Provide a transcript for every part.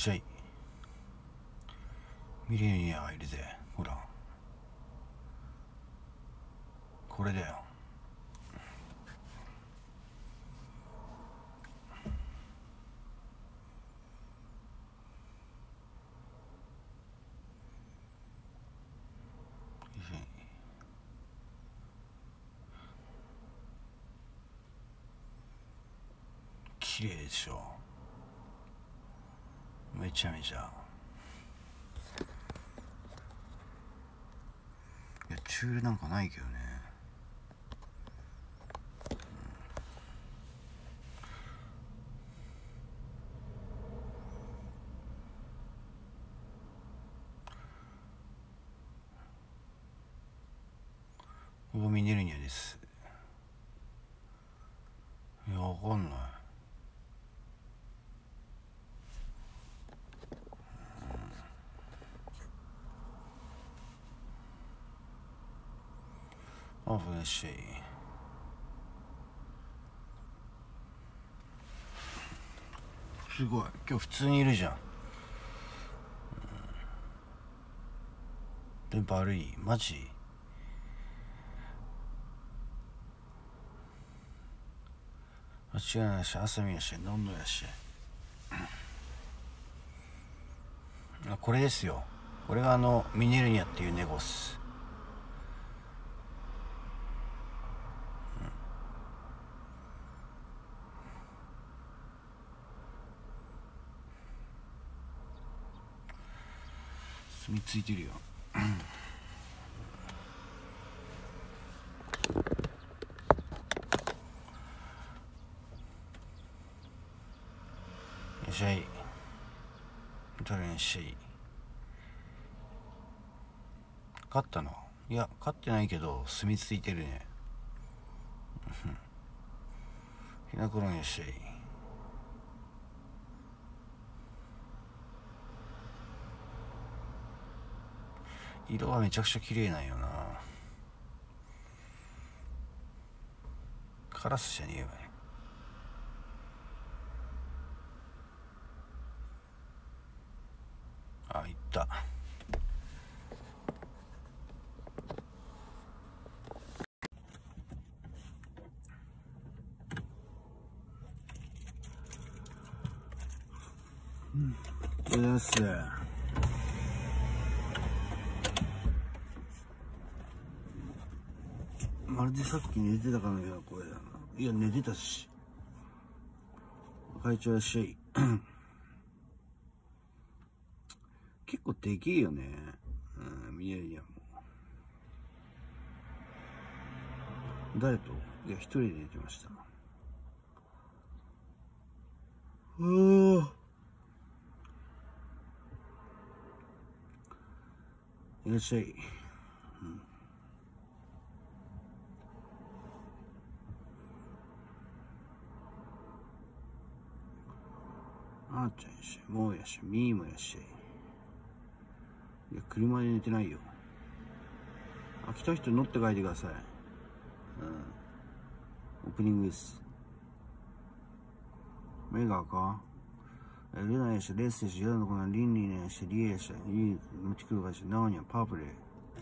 しゃい。ミレニアがいるぜ。ほらこれだよ。綺麗でしょ。めちゃめちゃ。いやチュールなんかないけどね。ここミネルニアです。いやわかんない。あ、フレッシュ。すごい今日普通にいるじゃん。電波悪いマジ。間違いないし、朝見やし、飲んどやし。これですよ。これがミネルニアっていうネゴス。住みついてるよ。よっしゃい。どれにしゃい。勝ったの？いや勝ってないけど住みついてるね。ひなころにしゃい。色はめちゃくちゃ綺麗なんよな。カラスじゃねえよね。あ、いった。です。まるでさっき寝てたかのような声だな。いや寝てたし。会長いらっしゃい。結構でけえよね。ミネルニアも。誰と？いや一人で寝てました。いらっしゃい。あーちゃんいらっしゃい。もういらっしゃい。みーもいらっしゃい。いや車で寝てないよ。来た人乗って帰ってください。オープニングです。目が赤レナやし、レッセし、ヤダのこのリンリンやし、リエやし、いい、ムチクルがし、ナオニャ、パープル。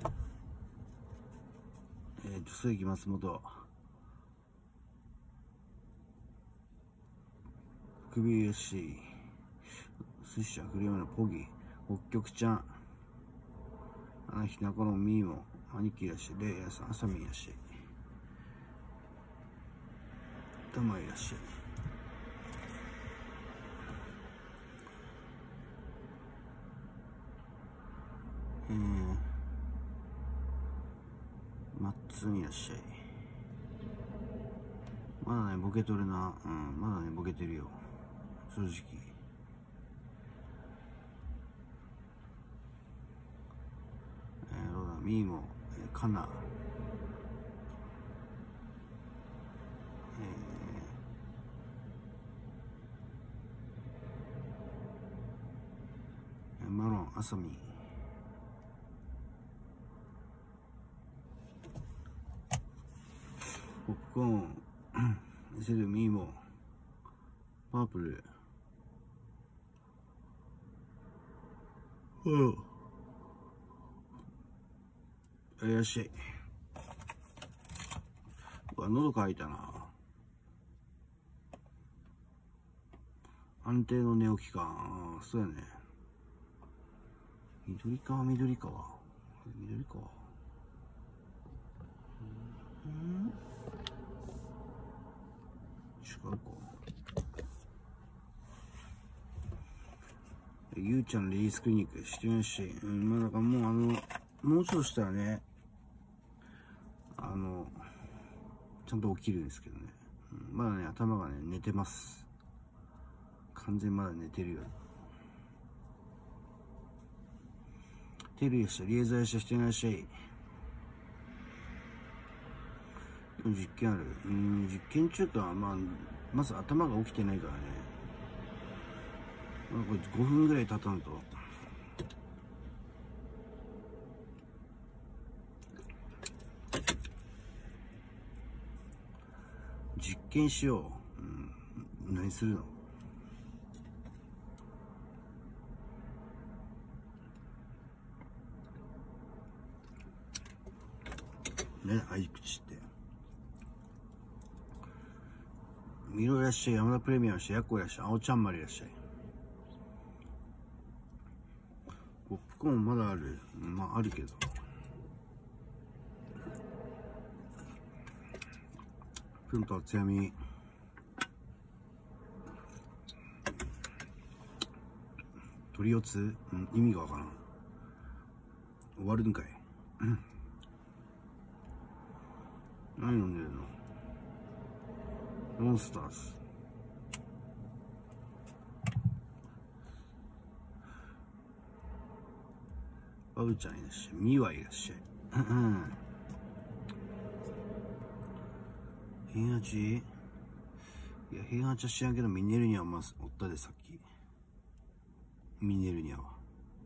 女性器松本。首やし、寿司ちゃん、クリームのポギ、北極ちゃん。ひなこのミーも、兄貴やし、レイヤさん、あさみやし。たまいらっしゃい。マッツンいらっしゃい。まだねボケとるな。まだねボケてるよ正直。ロダミーもカナマロンアサミポップコーンセルミーもパープルいらっしゃい。うわ、喉渇いたな。安定の寝起きか。ああ、そうやね。緑川。違うか。ゆうちゃんレディースクリニックしてるし、まあだからもうもうちょっとしたらね、ちゃんと起きるんですけどね。まだね、頭がね、寝てます。完全にまだ寝てるよ。テレビした、リエザーした、してないし。実験ある。実験中か、まず頭が起きてないからね。これ5分ぐらい経たんと。実験しよう。何するの？ね、合い口って。ミロいらっしゃい、山田プレミアムいらっしゃい、ヤッコいらっしゃい、青ちゃんまりいらっしゃい。ポップコーンまだある。あるけど。プンと厚やみ。鳥四つ、意味がわからん。終わるんかい。何飲んでるの？モンスターズ。バブちゃんいらっしゃい。ミワいらっしゃい。平八？いや、平八は知らんけど、ミネルニアはおったで、さっき。ミネルニアは。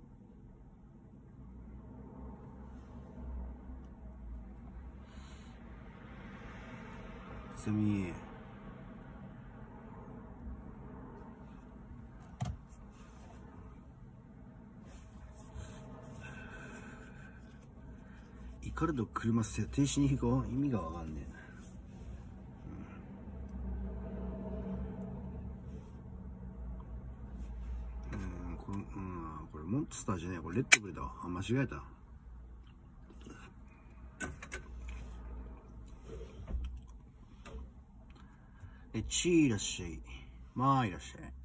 セミ。イカルド車停止に引こう。意味がわかんねえな。これモンスターじゃねえ。これレッドブルだわ。間違えた。チーいらっしゃい。まあいらっしゃい。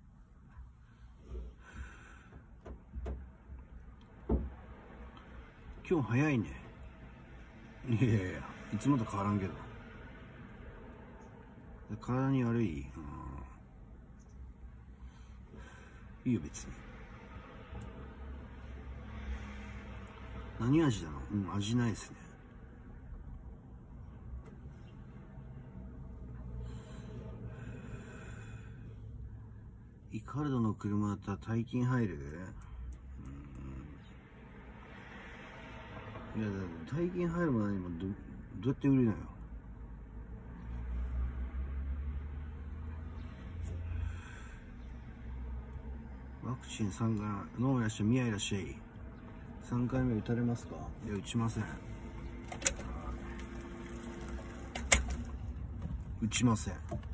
今日早いね。いやいやいや、いつもと変わらんけど。体に悪い。いいよ別に。何味だの？味ないですね。イカルドの車だったら大金入る？いや、だから大金入る前にもどうやって売るのよ。ワクチン3回、ノーいらっしゃい、ミヤいらっしゃい。3回目打たれますか？いや、打ちません。打ちません。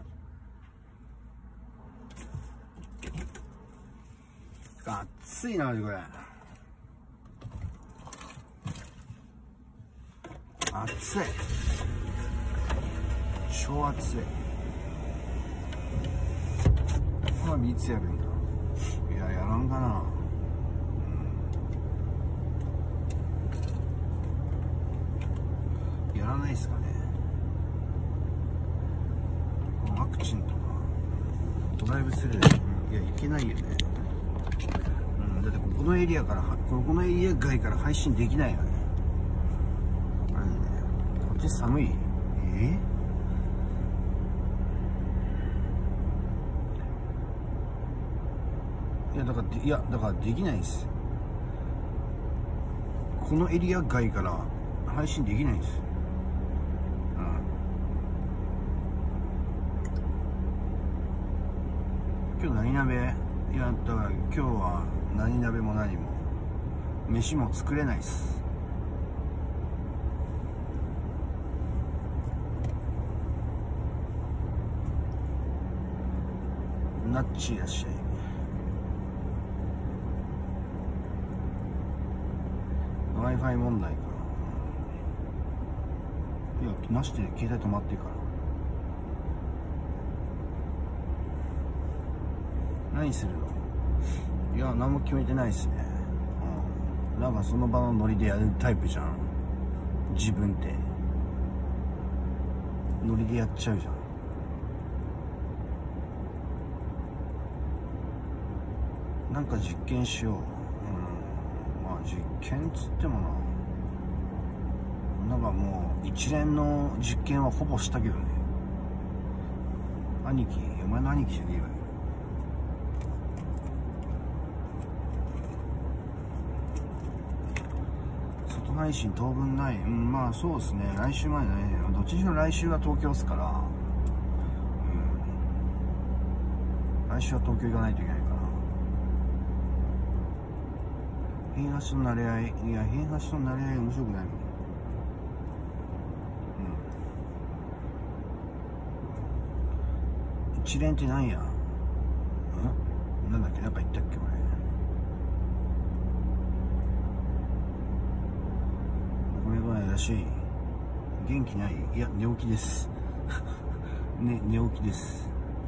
熱いな、これ。熱い。超熱い。これいつやるんだ？いや、やらんかな。やらないっすかね。ワクチンとかドライブスルー、いや、いけないよね。だってこのエリアから、このエリア外から配信できないよね。こっち寒い？いや、だからできないです。このエリア外から配信できないです。今日何鍋？いや、だから今日は何鍋も何も。 飯も作れないっす。ナッチいらっしゃい。Wi-Fi 問題かな。いや、なしで携帯止まってるから。何するの？いや、何も決めてないっすね。なんかその場のノリでやるタイプじゃん。自分ってノリでやっちゃうじゃん。なんか実験しよう。まあ実験つってもなんかもう一連の実験はほぼしたけどね。兄貴、お前の兄貴じゃねえわよ。外配信当分ない。まあそうですね。来週までね。どっちにしろ来週は東京っすから。来週は東京行かないといけないから。変橋の慣れ合い。いや、変橋の慣れ合い面白くないもん。一連ってなんや？なんだっけ、なんか言ったっけ俺。ごめんごめん、いらっしゃい。元気ない？いや、寝起きですね、寝起きです。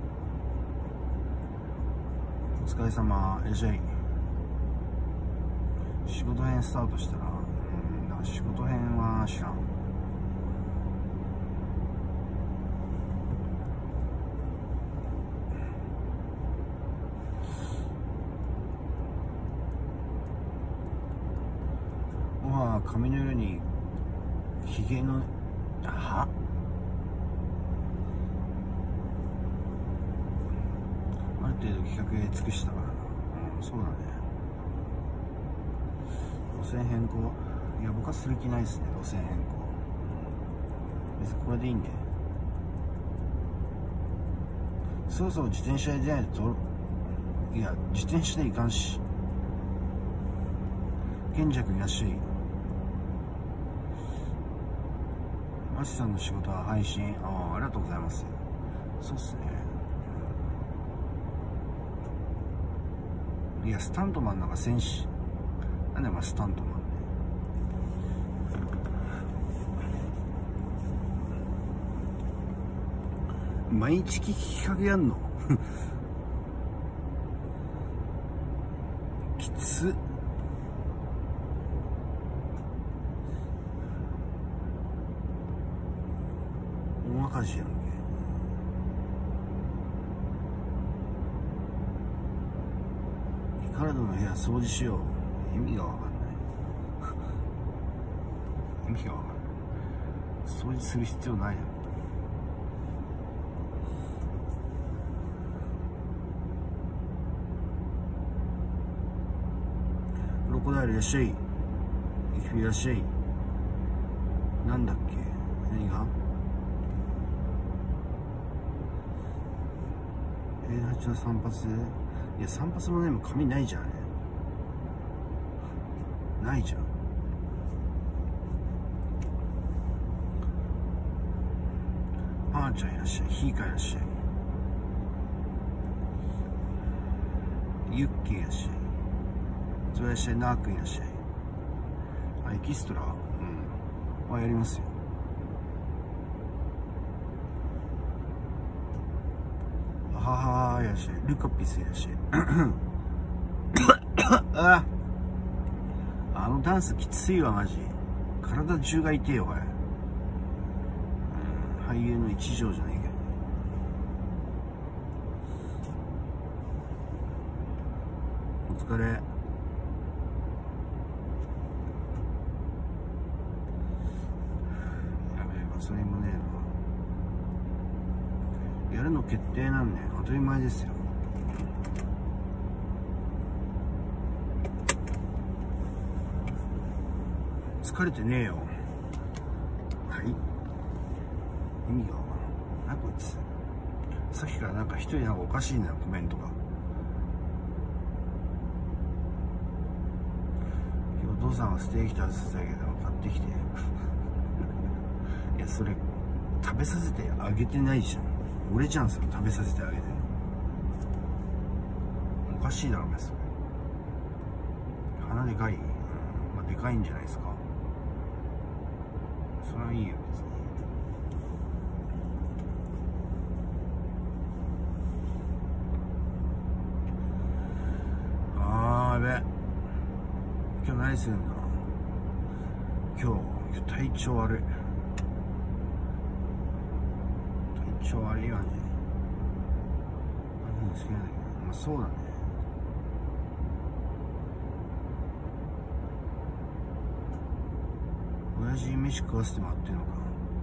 お疲れ様、いらっしゃい。仕事編スタートしたら、なんか仕事編は知らん。髪の色にひげのある程度企画で尽くしたからな。そうだね。路線変更、いや僕はする気ないですね。路線変更、別にこれでいいんで。そろそろ自転車で出ないと。いや自転車でいかんし。賢者君いらっしゃい。マシさんの仕事は配信。ありがとうございます。そうっすね。いやスタントマンなんかせんし。なんでお前スタントマンね。毎日企画やんのきつっ。大赤字やんけ。リカルドの部屋掃除しよう。意味がわかんない意味がわかんない。掃除する必要ないよ。ロコダイルいらっしゃい。イキいらっしゃい。なんだっけ、何が8の散髪。いや散髪もね、もう髪ないじゃんね。ないじゃん。パーちゃんいらっしゃい。ヒーカいらっしゃい。ユッキーいらっしゃい。それいらっしゃい。ナー君いらっしゃい。エキストラやりますよ。いらっしゃい。ルカピスいらっしゃいあのダンスきついわマジ。体中が痛えよこれ。俳優の一条じゃないけど。お疲れ。やべえ、ガソリンもねえな。やるの決定なんね。当たり前ですよ。疲れてねえよ。はい。意味がわからん。なこいつ。さっきからなんか一人なんかおかしいなコメントが。今日父さんはステーキ食べさせてあげたの買ってきていやそれ食べさせてあげてないじゃん。俺じゃんそれ食べさせてあげてるの。おかしいだろお前それ。鼻でかい、まあでかいんじゃないですか。それはいいよ別に。やべえ、今日何するんだ。今日体調悪い。体調悪い感じ。何好きなんだけど、まあそうだね。親父に飯食わせてもらってんのか。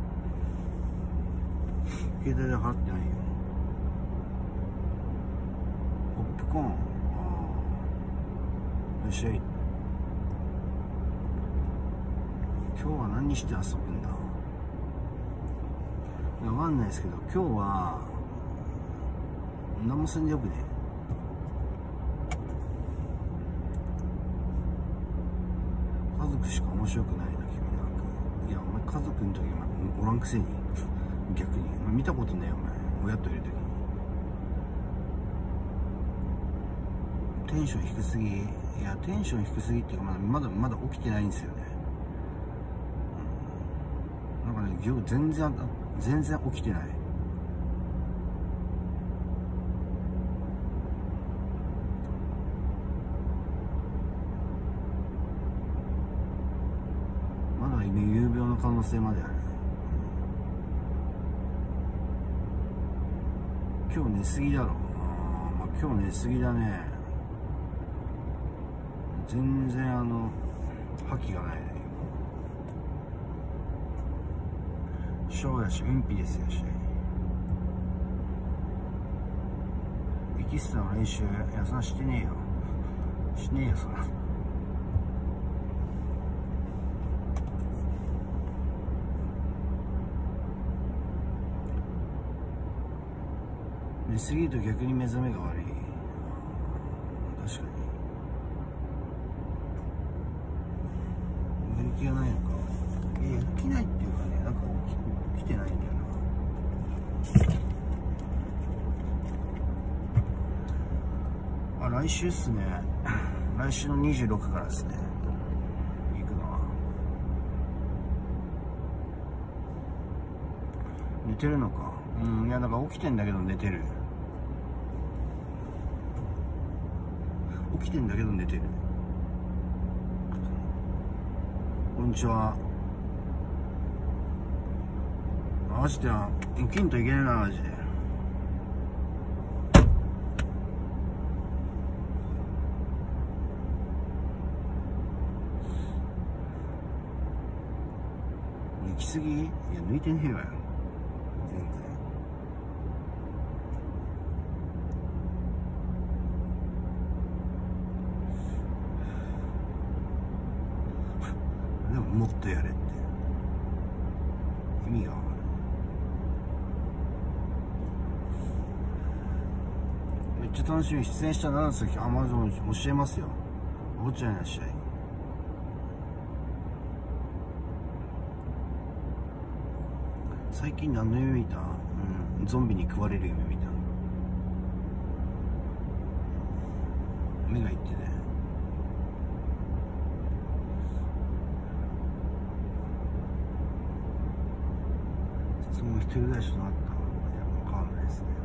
携帯で払ってないよ。ポップコーン、よっしゃい。今日は何して遊ぶんだ。わかんないですけど、今日は何もせんでよくね。家族しか面白くないな君なんか。いやお前家族の時おらんくせに逆にお前見たことねえよお前親といる時に。テンション低すぎ。いやテンション低すぎっていうかまだ起きてないんですよね。なんかね全然起きてない。まだ有病の可能性まである。今日寝すぎだろ。まあ今日寝すぎだね。全然覇気がないね。小やし運費ですよし。エキストラの練習、いやそんなしてねえよ。しねえよそんな。寝すぎると逆に目覚めが悪い。確かに。やる気がないのか。やる気ないっていうかね、なんか起きてないんだよな。来週っすね。来週の26からですね。行くのは。寝てるのか。いや、なんか起きてんだけど寝てる。起きてんだけど寝てる。こんにちは。マジで起きんといけないなマジで。抜きすぎ？いや抜いてねえわよ全然。でももっとやれって意味が分かる。めっちゃ楽しみ。出演したら何ですか。まず教えますよ。おっちゃんいらっしゃい。最近何の夢見た？ゾンビに食われる夢見た。目がいってね。その一人暮らしとなった。いや分かんないですね。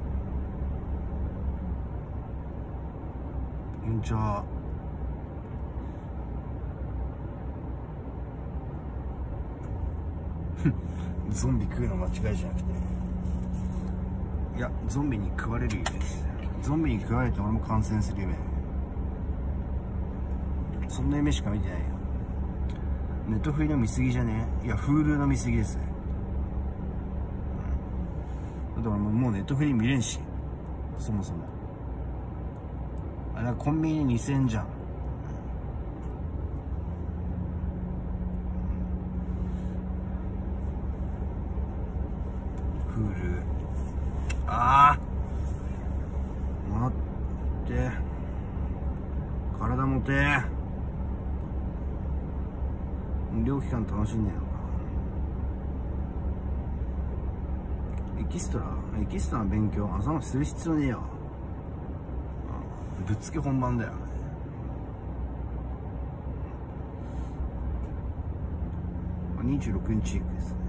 こんにちは。ゾンビ食うの間違いじゃなくて、いやゾンビに食われる夢です。ゾンビに食われて俺も感染する夢。そんな夢しか見てないよ。ネットフリの見過ぎじゃねえ。いやHuluの見過ぎです。だからもうネットフリ見れんし、そもそもあれはコンビニに2000円じゃん。Hulu。待って、体持て。 両期間楽しんでるのか。エキストラの勉強朝までする必要ねえよ。ぶっつけ本番だよね。26日行くですね。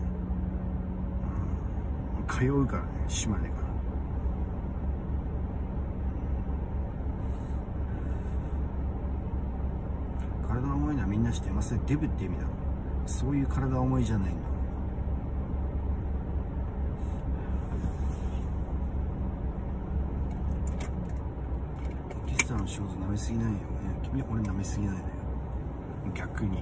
通うからね、島根から。体が重いのはみんな知ってます。デブって意味だ。そういう体が重いじゃないんだ。エキストラの仕事舐めすぎないよね。君俺舐めすぎないでよ。逆に。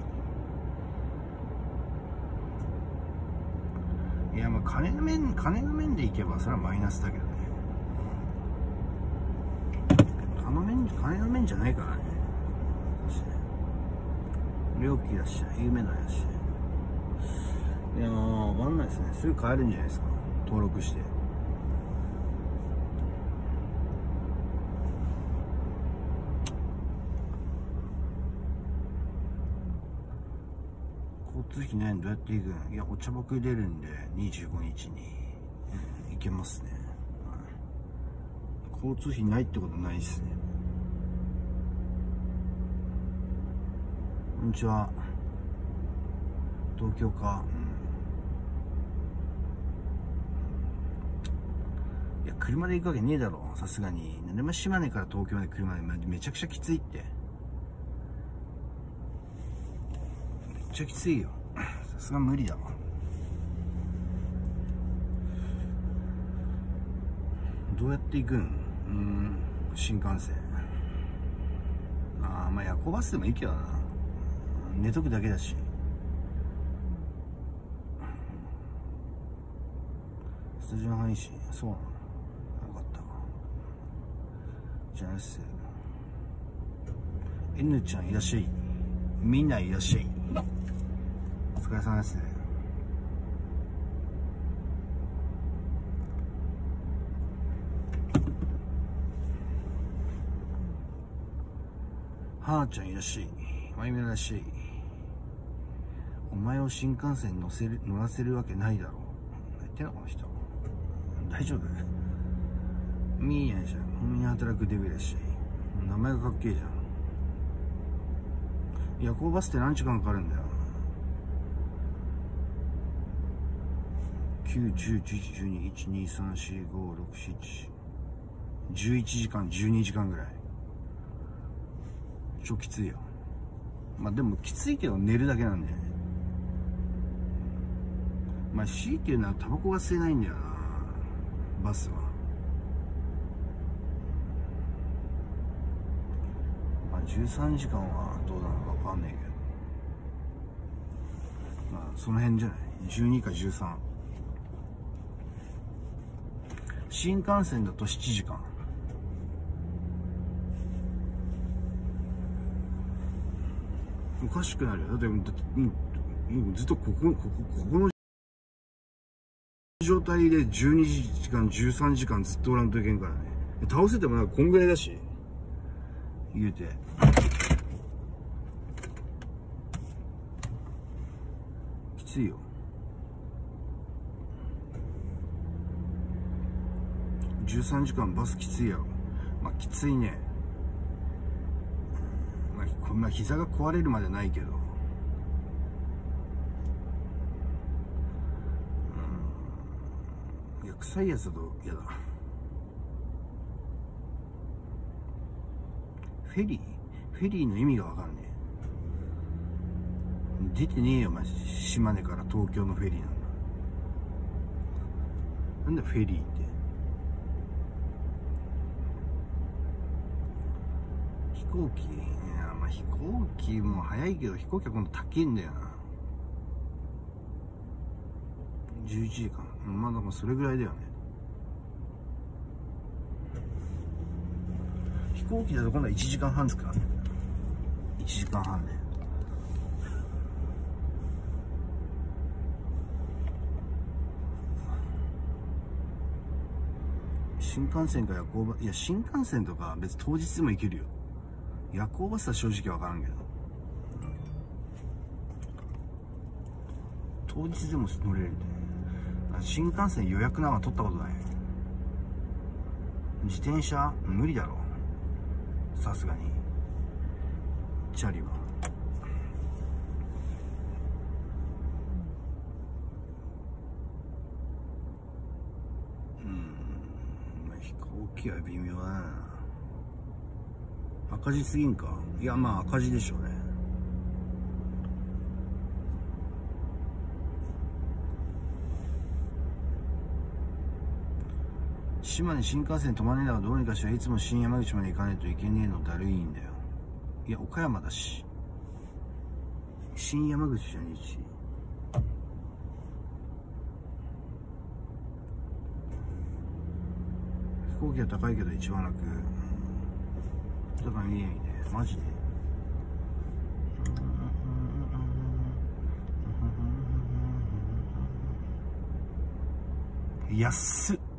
いや、まあ金の面でいけばそれはマイナスだけどね。金の面じゃないからね。料金だし、有名だし。いやー、わかんないですね。すぐ買えるんじゃないですか。登録して。交通費ないのどうやって行くの？いや、お茶僕出るんで、25日に、行けますね。交通費ないってことないっすね。こんにちは。東京か。いや、車で行くわけねえだろ、さすがに。なんでも島根から東京まで車でめちゃくちゃきついって。めっちゃきついよ。さすが無理だわ。どうやって行くん？新幹線。まあ夜行バスでもいいけどな。寝とくだけだし。スタジオ配信、そうなの。よかった。じゃあです。N ちゃんいらっしゃい。みんないらっしゃい。お疲れ様です。はーちゃんいらっしゃい。まゆみいらっしゃい。お前を新幹線乗らせるわけないだろう。言ってんのこの人。大丈夫？ミーヤンじゃん。本に働くデビューだし。名前がかっけえじゃん。夜行バスって何時間かかるんだよ。9、10、11、12、1、2、3、4、5、6、7、11時間、12時間ぐらい。超きついよ。まあでもきついけど寝るだけなんだよね。まあ C っていうのはタバコが吸えないんだよな、バスは。まあ13時間はどうなのかわかんないけど、まあその辺じゃない。12か13。新幹線だと7時間。おかしくなるよ。だってもうずっとここの状態で12時間13時間ずっとおらんといけんからね。倒せてもなんかこんぐらいだし、言うてきついよ。13時間バスきついやろ。まあきついね。まあ膝が壊れるまでないけど、いや臭いやつだと嫌だ。フェリーの意味がわかんねえ。出てねえよ、島根から東京のフェリーなんだ。なんだフェリーって。飛行機、いやまあ飛行機も早いけど、飛行機は今度高いんだよな。11時間。まあだからそれぐらいだよね。飛行機だと今度は1時間半ですからね。1時間半で。新幹線か夜行バス、いや新幹線とか別に当日でも行けるよ。夜行バスは正直わからんけど。 当日でも乗れるって。新幹線予約なんか取ったことない。自転車無理だろ、さすがに。チャリは飛行機は微妙だな。赤字すぎんか。いや、まあ赤字でしょうね。島根新幹線止まんねえだからどうにかしらいつも新山口まで行かないといけねえのだるいんだよ。いや、岡山だし。新山口じゃねえし。飛行機は高いけど一番楽。だからいい意味で、マジで。安っ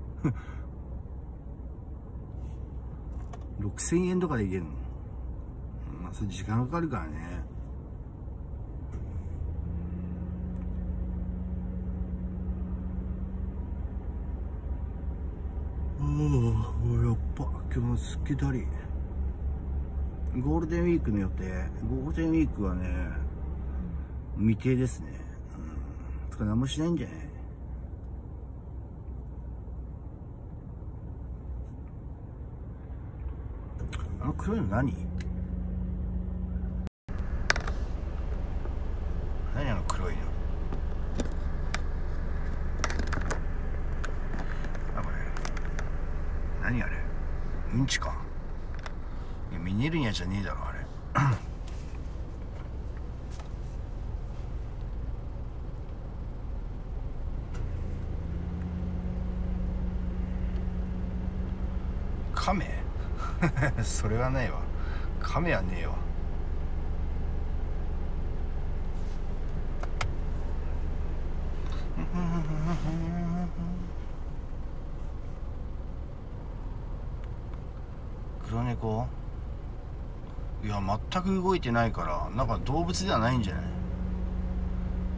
6000円とかでいけるの。まあそれ時間かかるからね。やっぱ今日すっげえだり。ゴールデンウィークの予定、ゴールデンウィークはね未定ですね。つか何もしないんじゃない。あの黒いの何？何あの黒いの。あ、これ何あれ、うんちか。いやミネルニアじゃねえだろあれカメそれはないわ。カメはねえわ。黒猫、いや全く動いてないからなんか動物ではないんじゃない。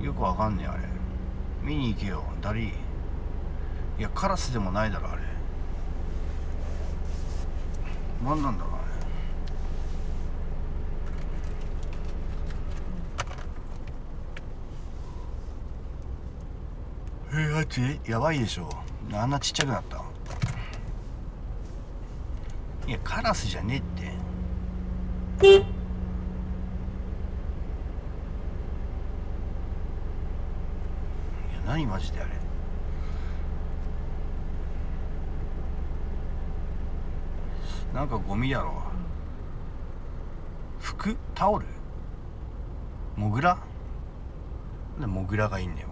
よくわかんねえあれ。見に行けよダリー。いやカラスでもないだろあれ。何なんだろうあれ。あっちやばいでしょ、あんなちっちゃくなった。いやカラスじゃねえって。いや何マジであれ。なんかゴミやろ。服、タオル、モグラ。でモグラがいいんだよ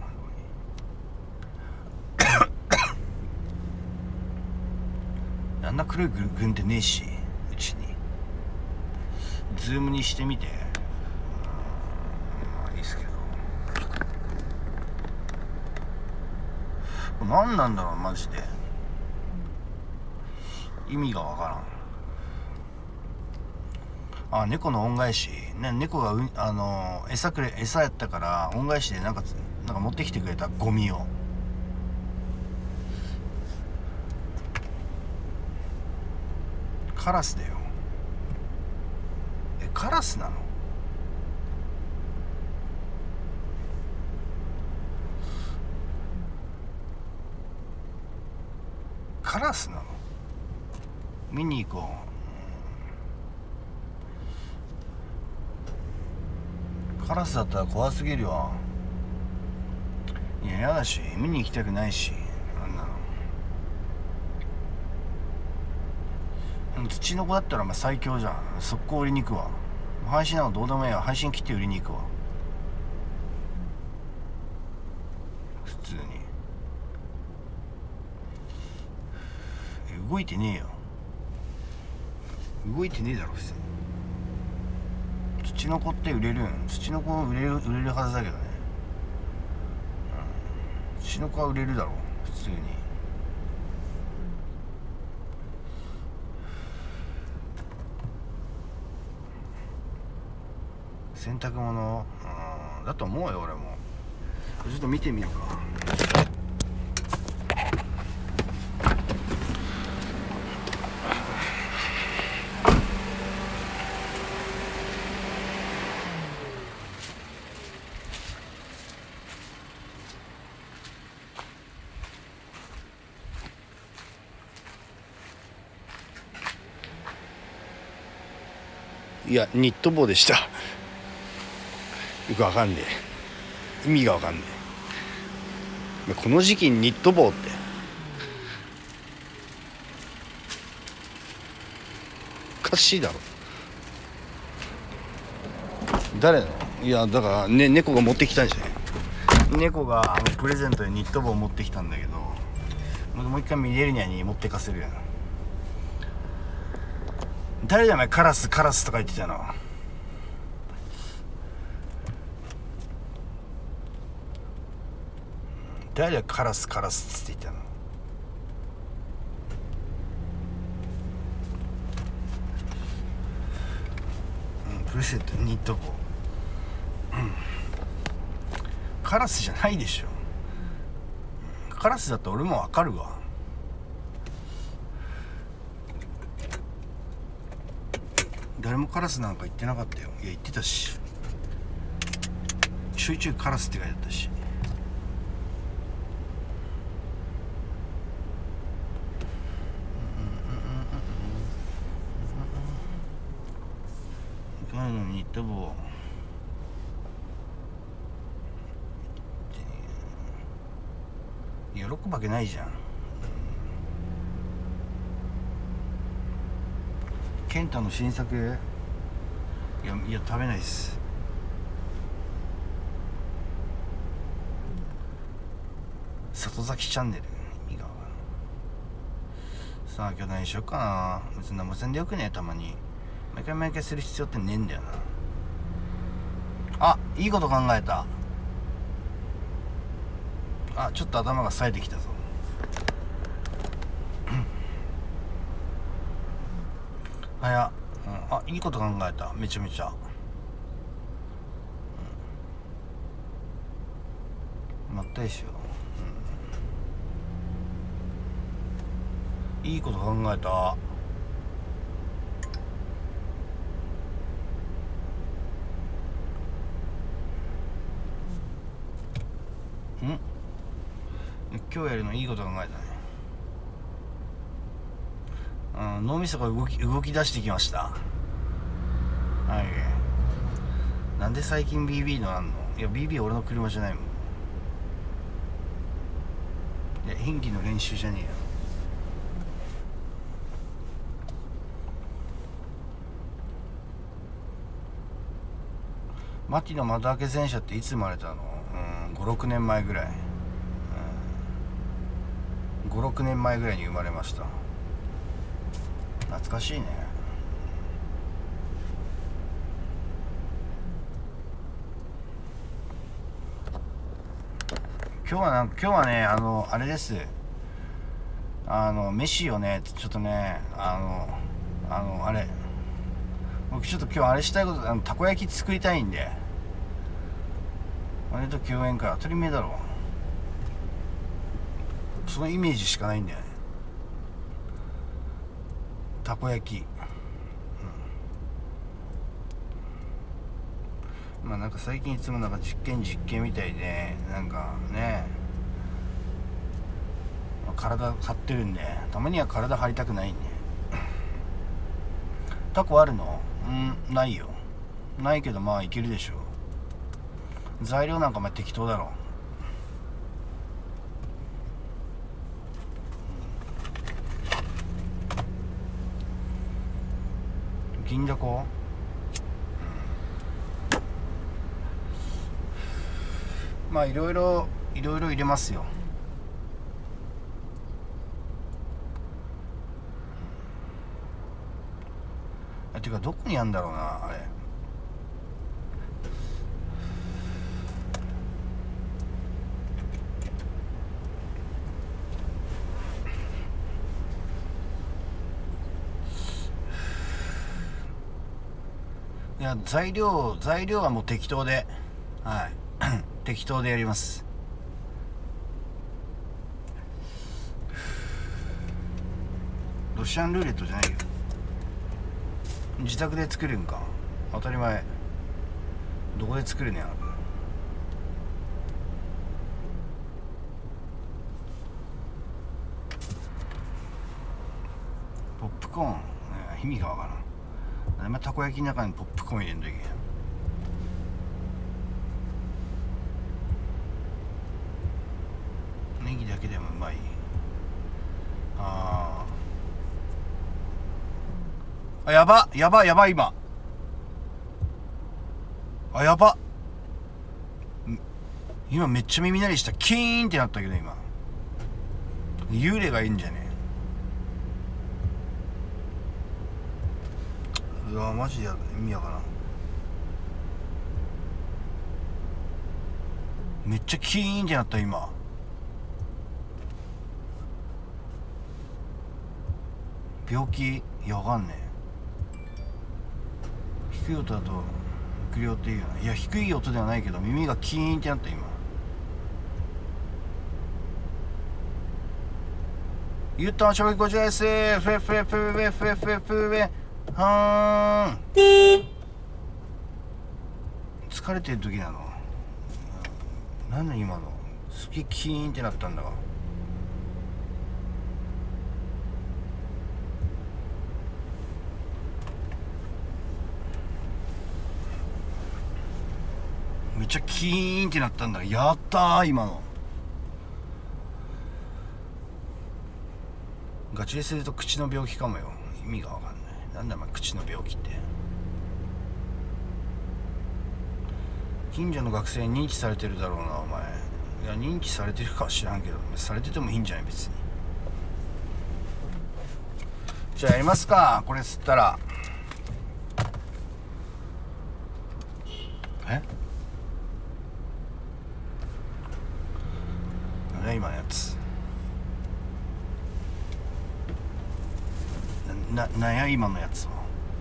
あんな黒い軍ってねえしうちに。ズームにしてみて。まあいいっすけど、これ何なんだろうマジで。意味がわからん。あ、猫の恩返し、ね、猫が餌やったから恩返しでなんか持ってきてくれたゴミを。カラスだよ。カラスなの？カラスなの？見に行こう。カラスだったら怖すぎるよ。いや、やだし見に行きたくないし。なんなの。土の子だったら最強じゃん。速攻売りに行くわ。配信なのどうでもいいわ。配信切って売りに行くわ。普通に動いてねえよ。動いてねえだろ普通に。土の子って売れるん？土の子売れるはずだけどね。土の子は売れるだろ普通に。洗濯物だと思うよ俺も。 ちょっと見てみようか。いや、ニット帽でした。よくわかんねえ。意味がわかんねえ。この時期にニット帽っておかしいだろ。誰の？いや、だからね、猫が持ってきたんじゃない。猫がプレゼントでニット帽を持ってきたんだけど、もう一回ミレルニャに持ってかせるやん。誰だお前、カラスカラスとか言ってたの。誰だカラスカラスって言ったの。プレゼントニット帽、カラスじゃないでしょ。カラスだって俺もわかるわ。誰もカラスなんか言ってなかったよ。いや言ってたし、ちょいちょいカラスって書いてあったし。彼のニット帽喜ぶわけないじゃん。ケンタの新作。いや食べないっす。里崎チャンネル意味が。さあ今日何しよっかな。別に何もせんでよくね。たまに毎回する必要ってねえんだよな。あ、いいこと考えた。あ、ちょっと頭が冴えてきたぞ。早っ、あ、いいこと考えた。めちゃめちゃ、まったりしよう、いいこと考えた。今日やるのいいこと考えたね。脳みそが動き出してきました。はい。なんで最近 BB のあんの。いや BB 俺の車じゃないもん。いや演技の練習じゃねえよ。牧野又明戦車っていつ生まれたの。5、6年前ぐらい。5、6年前ぐらいに生まれました。懐かしいね。今日はね、あれです。飯をね、ちょっとね、あれ、僕ちょっと今日あれしたいこと、たこ焼き作りたいんで、あれと共演会当たり前だろ。そのイメージしかないんだよね、たこ焼き。まあなんか最近いつもなんか実験みたいで、なんかね、体張ってるんで、たまには体張りたくないんで。タコあるの？ないよ。ないけどまあいけるでしょ。材料なんかまあ適当だろ。銀だこ？まあいろいろ入れますよ。てかどこにあんだろうなあれ。いや材料はもう適当で、はい適当でやります。 ロシアンルーレットじゃないよ。自宅で作るんか、当たり前。どこで作るねや。ポップコーン、意味がわからん。何もたこ焼きの中にポップコーン入れんといけん。ネギだけでもうまい。あやば今。やば。今めっちゃ耳鳴りした。キーンってなったけど、今幽霊がいいんじゃねえ。うわマジで意味わからん。めっちゃキーンってなった。今病気、いやわかんねえ。低い音だとクリオっていうよな。いや低い音ではないけど耳がキーンってなった。今言ったのしょびこちらです。フェフェフェフェフェフェフェフェはーん。疲れてる時なの。なんだ今の。すげえキーンってなったんだが。めっちゃキーンってなったんだが。やったー今の。ガチですると口の病気かもよ。意味がわかんない。なんだお前口の病気って。近所の学生に認知されてるだろうなお前。いや認知されてるかは知らんけど、されててもいいんじゃない別に。じゃあやりますか。これ吸ったら今のやつなんや今のやつは。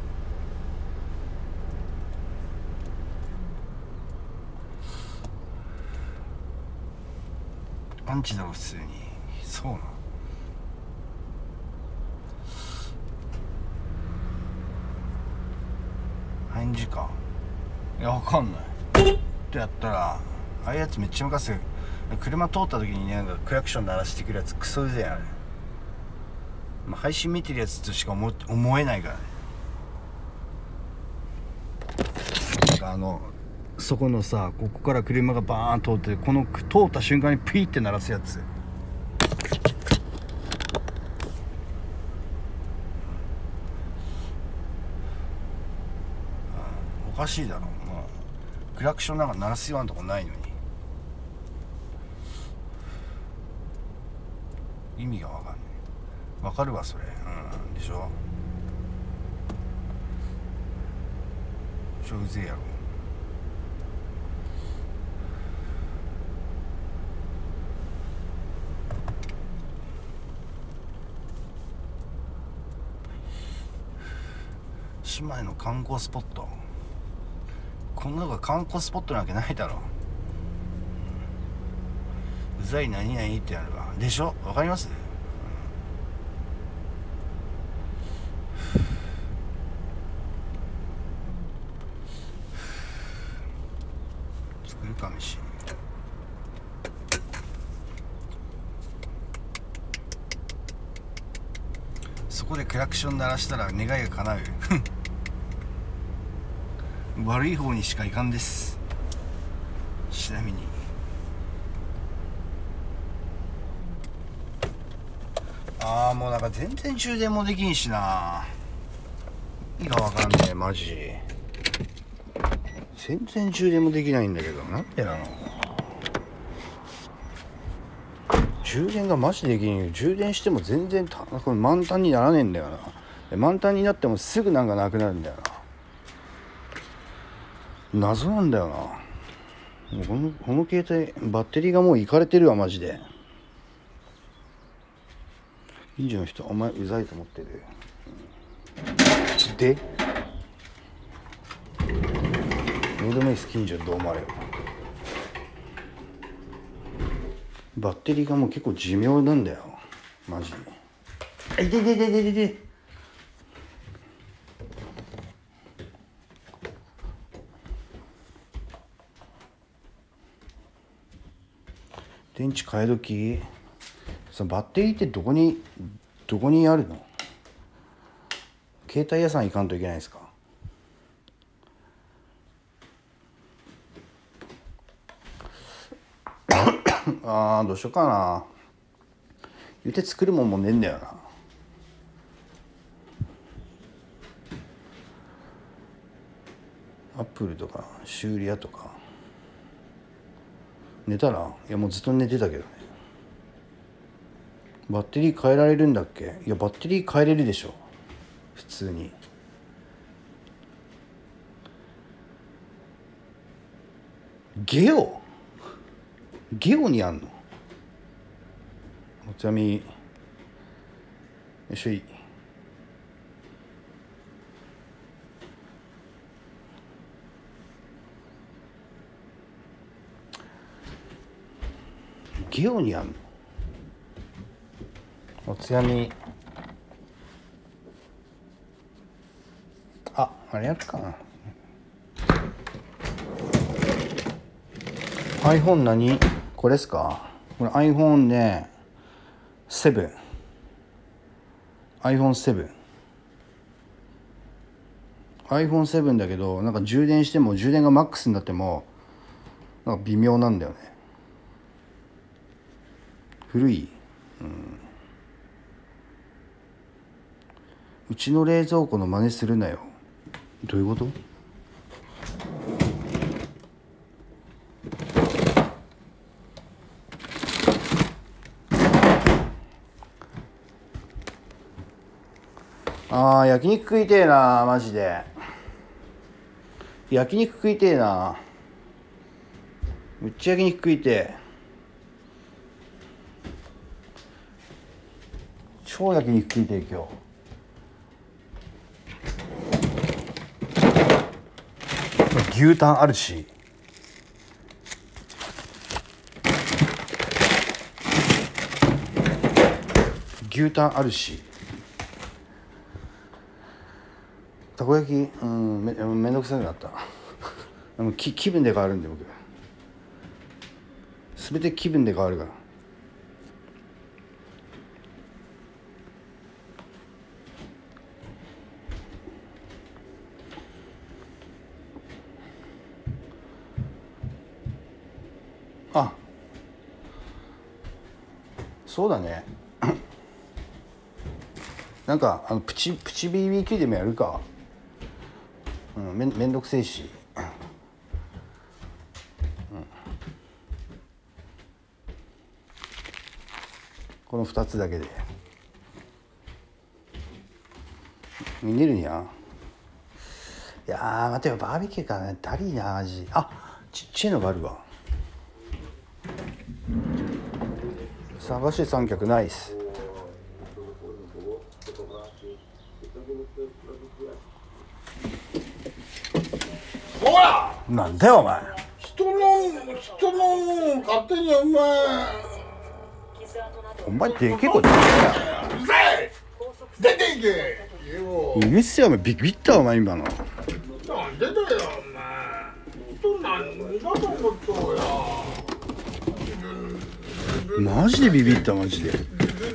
パンチだろ普通に。そうな返事か。いやわかんないってやったら、ああいうやつめっちゃムカつく。車通った時になんかクラクション鳴らしてくるやつクソうぜえやん。まあ、配信見てるやつとしか思えないからね。そこのさ、ここから車がバーン通って、この通った瞬間にピーって鳴らすやつ。おかしいだろ。クラクションなんか鳴らすようなとこないのに。意味がわかんない。わかるわそれ。でしょ。ちょうぜえやろ。島根の観光スポット。こんなのが観光スポットなわけないだろ。うざい何々ってやるわ。でしょ。わかります。作るか飯。そこでクラクション鳴らしたら願いが叶う。悪い方にしかいかんです。ちなみにもうなんか全然充電もできんしな。意味がわかんねえマジ。全然充電もできないんだけど、なんでなの。充電がマジできんよ。充電しても全然満タンにならねえんだよな。満タンになってもすぐなんかなくなるんだよな。謎なんだよな。もうこの携帯バッテリーがもういかれてるわマジで。近所の人お前うざいと思ってる。でどうでもいいです。近所どう思われよ。バッテリーがもう結構寿命なんだよマジで。 いててててて。電池替え時。そのバッテリーってどこにあるの？携帯屋さん行かんといけないですか？ああ、どうしようかな。言うて作るもんもねえんだよな。アップルとか修理屋とか。寝たら？いや、もうずっと寝てたけどね。バッテリー変えられるんだっけ？いや、バッテリー変えれるでしょ、普通に。ゲオにあんの？お茶みよいしょい。ゲオにあんの？おつやみ。あれやつかな。 iPhone 何？これっすか？これ iPhone ね、7。 iPhone 7 だけど、なんか充電しても充電がマックスになってもなんか微妙なんだよね。古い。うちの冷蔵庫の真似するなよ。どういうこと？焼肉食いてえな、マジで。焼肉食いてえな。めっちゃ焼肉食いてえ。超焼肉食いてえ今日。牛タンあるし。たこ焼き、めんどくさくなった気分で変わるんで、僕全て気分で変わるから。そうだねなんかプチ BBQ でもやるか。めんどくせえし、この2つだけで見れるにゃ。いやー待てよ、バーベキューかね、だりーな味。ちっちゃいのがあるわ。探して三脚ナイス。 ほら、 なんだよお前。 人の勝手にお前でけえこと言うるさい、出ていけよ。 うるせえ、お前ビビったお前今の。 なんでだよお前、人何だと思っとうや。 マジでビビった、マジで。 人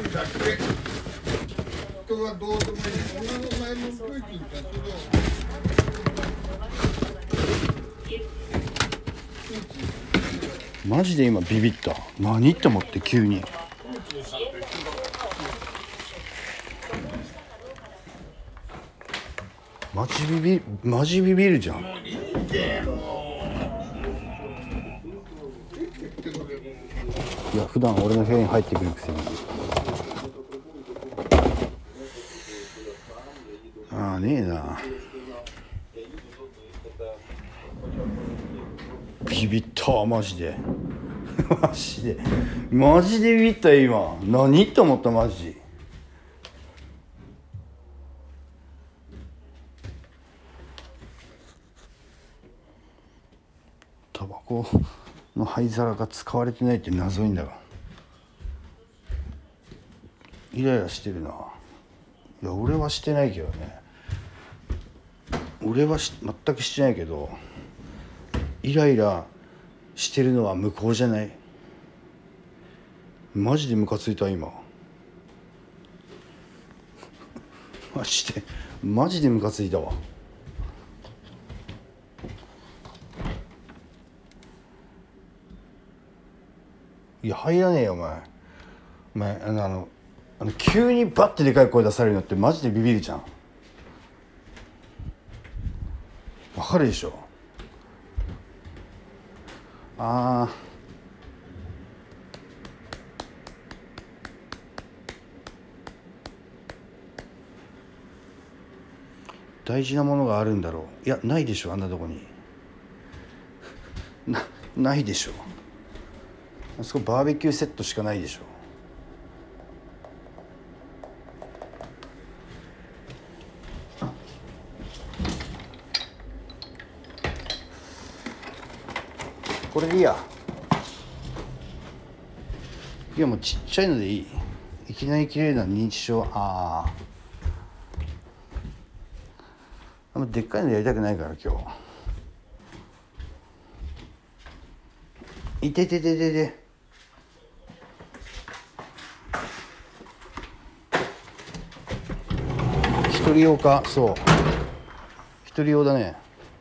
がどうでもいい、女の前の空気に立つよ。 マジで今ビビった。何って思って急に。マジビビるじゃん。いや普段俺の部屋に入ってくるくせに。ねえな。ビビったマジでマジでビビった今。何って思ったマジ。タバコの灰皿が使われてないって謎いんだが、イライラしてるな。 いや俺はしてないけどね。俺は全くしてないけど、イライラしてるのは向こうじゃない。マジでムカついた今。マジでムカついたわ。いや入らねえよお前急にバッてでかい声出されるのってマジでビビるじゃん。わかるでしょ。大事なものがあるんだろう。いやないでしょ、あんなとこにないでしょ。あそこバーベキューセットしかないでしょ。これでいいや。いやもうちっちゃいのでいい。いきなり綺麗な認知症。でっかいのやりたくないから今日。いててててて。一人用か。そう一人用だね。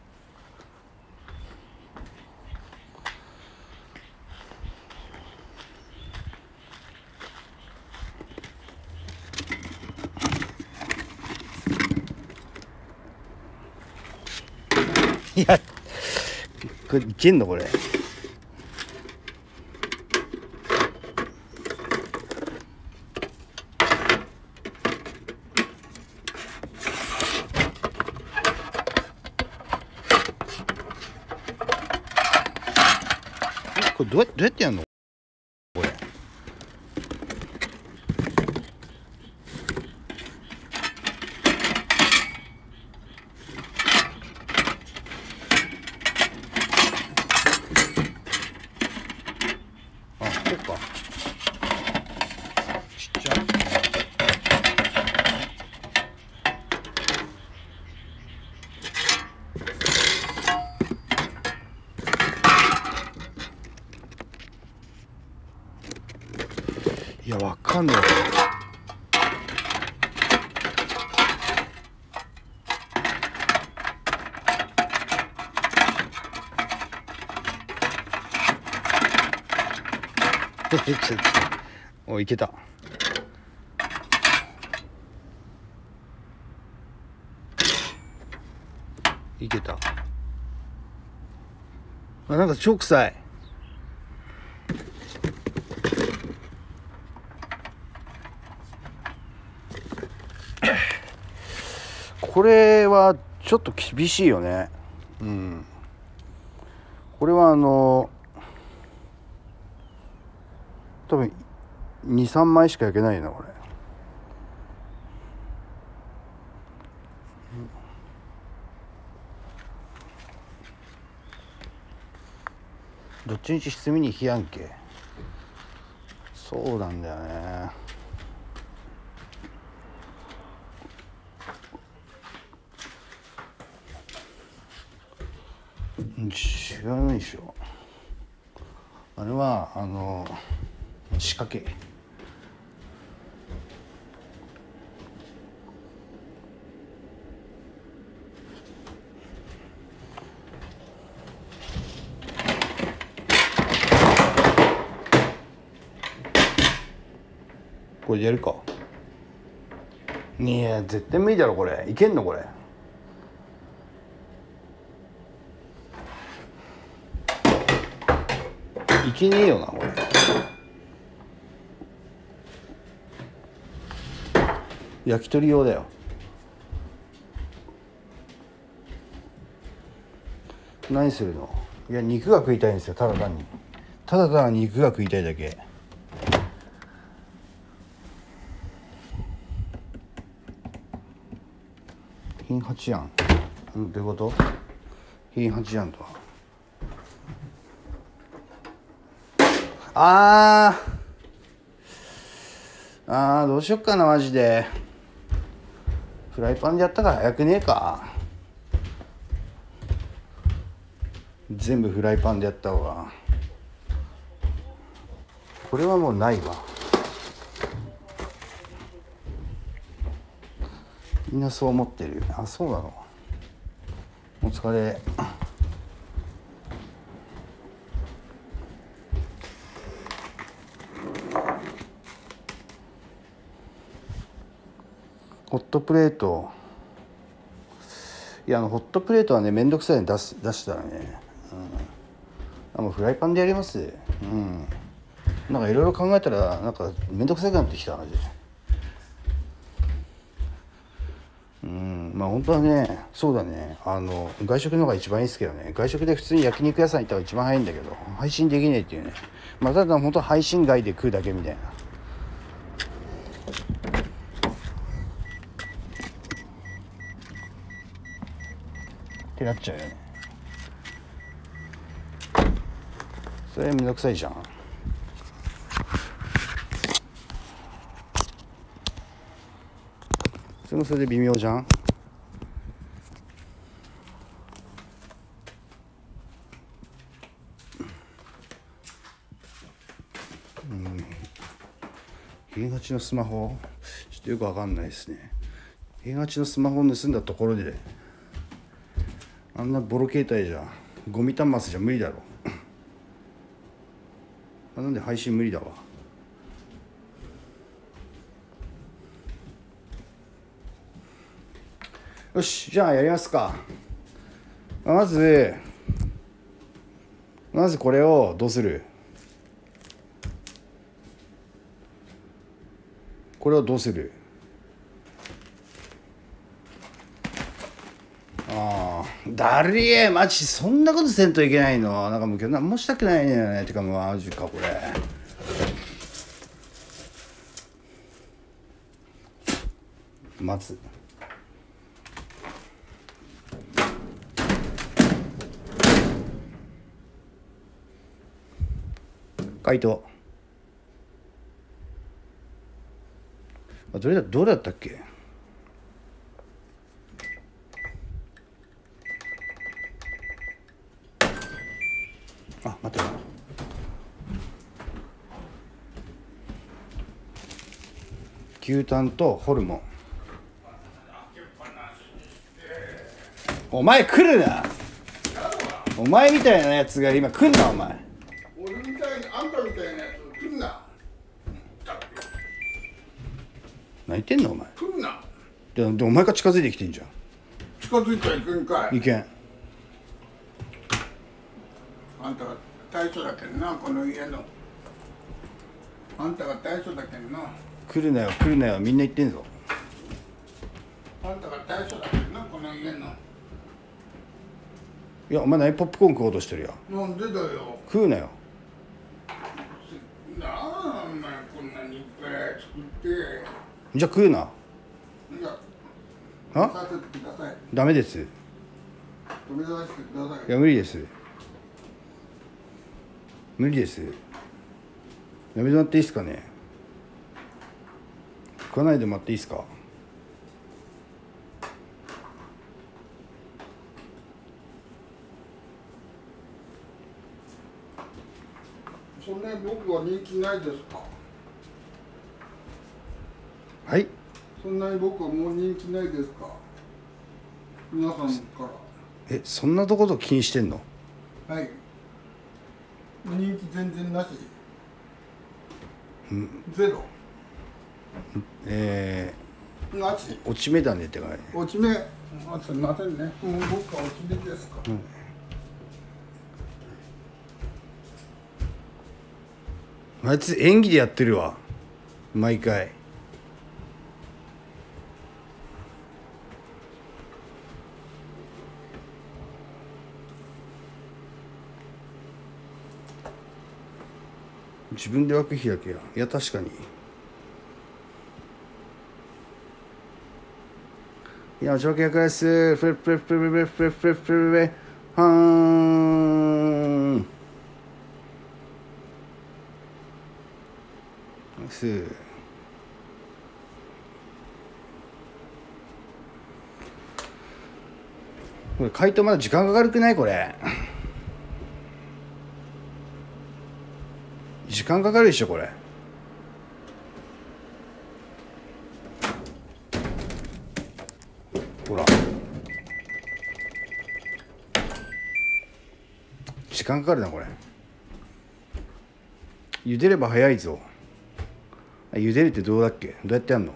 いやこれいけんのこれ。これどうやってやんのこれ。こうか。ちっちゃい。いやわかんない。おいけた。いけた。なんか超臭い。これはちょっと厳しいよね。これは多分 2,3 枚しか焼けないよなこれ。どっちみち炭に火やんけ。そうなんだよね。違うでしょ。あれは仕掛け。これでやるか。いや絶対無理だろこれ。いけんのこれ。いけねえよなこれ。焼き鳥用だよ。何するの。いや肉が食いたいんですよ。ただ単に肉が食いたいだけ。品八案。どういうこと。品八案とはどうしよっかなマジで。 フライパンでやったから早くねえか。全部フライパンでやった方が。これはもうないわ。みんなそう思ってる。あ、そうなの。お疲れ。ホットプレート。いや、ホットプレートはね、めんどくさいの出したらね、もうフライパンでやります。なんかいろいろ考えたらなんかめんどくさくなってきたマジで。まあ本当はね、そうだね、外食の方が一番いいですけどね。外食で普通に焼肉屋さん行った方が一番早いんだけど、配信できねえっていうね。まあただ本当配信外で食うだけみたいなってなっちゃうよね。それめんどくさいじゃん。それもそれで微妙じゃん。平八のスマホちょっとよくわかんないですね。平八のスマホを盗んだところであんなボロ携帯じゃゴミ端末じゃ無理だろ。なんで配信無理だわ。よし、じゃあやりますか。まずこれをどうする？これをどうする？だりえ、マジそんなことせんといけないの？なんかもう今日何もしたくないね。てかもうマジかこれ。待つ。回答。どうだったっけ？あ、待って。牛タンとホルモン。お前来るな。お前みたいなやつが今来んな。お前俺みたいにあんたみたいなやつ来んな。 何言ってんのお前。 来んな。 でお前が近づいてきてんじゃん。 近づいたら行くんかい。 いけん。 あんたが大将だけんな、この家の。あんたが大将だけんな。 来るなよみんな言ってんぞ。 あんたが大将だけんな、この家の。 いやお前何ポップコーン食おうとしてるよ。 なんでだよ。 食うなよ。 なあ、お前こんなにいっぱい作って。 じゃあ食うな。 いや、 あさせてください。 ダメです。 飛び出してください。 いや無理です。無理です。やめてもらっていいですかね。食わないでもらっていいですか。 そんなに僕は人気ないですか。 はい。 そんなに僕はもう人気ないですか。皆さんから。 そんなところ気にしてんの？ はい。人気全然なし。ゼロ。なし。 落ち目だねってかね。 落ち目。すみませんね。もう僕は落ち目ですか。 あいつ演技でやってるわ毎回。自分で枠開けや。いや確かに。いや条件役です。フレフレフレフレフレフレフレフレはーん。す。 これ解凍まだ時間かかるくない？これ時間かかるでしょこれ。ほら時間かかるなこれ。茹でれば早いぞ。茹でるってどうだっけ？どうやってやんの？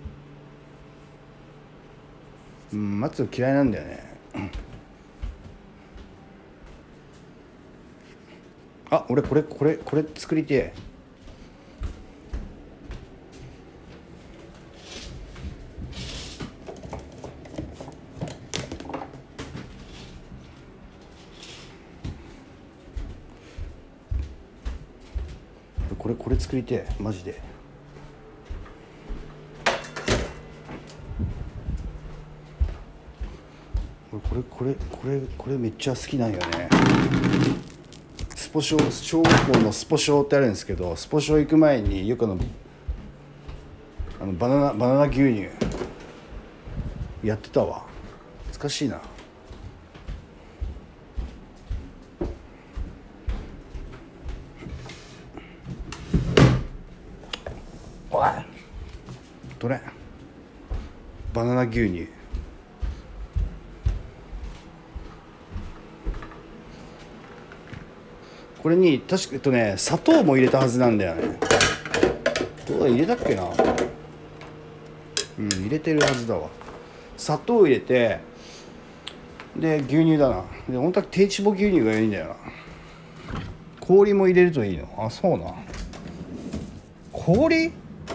待つの嫌いなんだよね。あ、俺これ作りてえ。これ作りてえマジで。これめっちゃ好きなんよね。スポ少小学校のスポ少ってあるんですけど、スポ少行く前によくバナナ牛乳やってたわ。懐かしいな。おいどれバナナ牛乳。これに確かね砂糖も入れたはずなんだよね。どうだ入れたっけな。入れてるはずだわ。砂糖入れてで牛乳だな。で本当は低脂肪牛乳がいいんだよな。氷も入れるといいの。あ、そうな。氷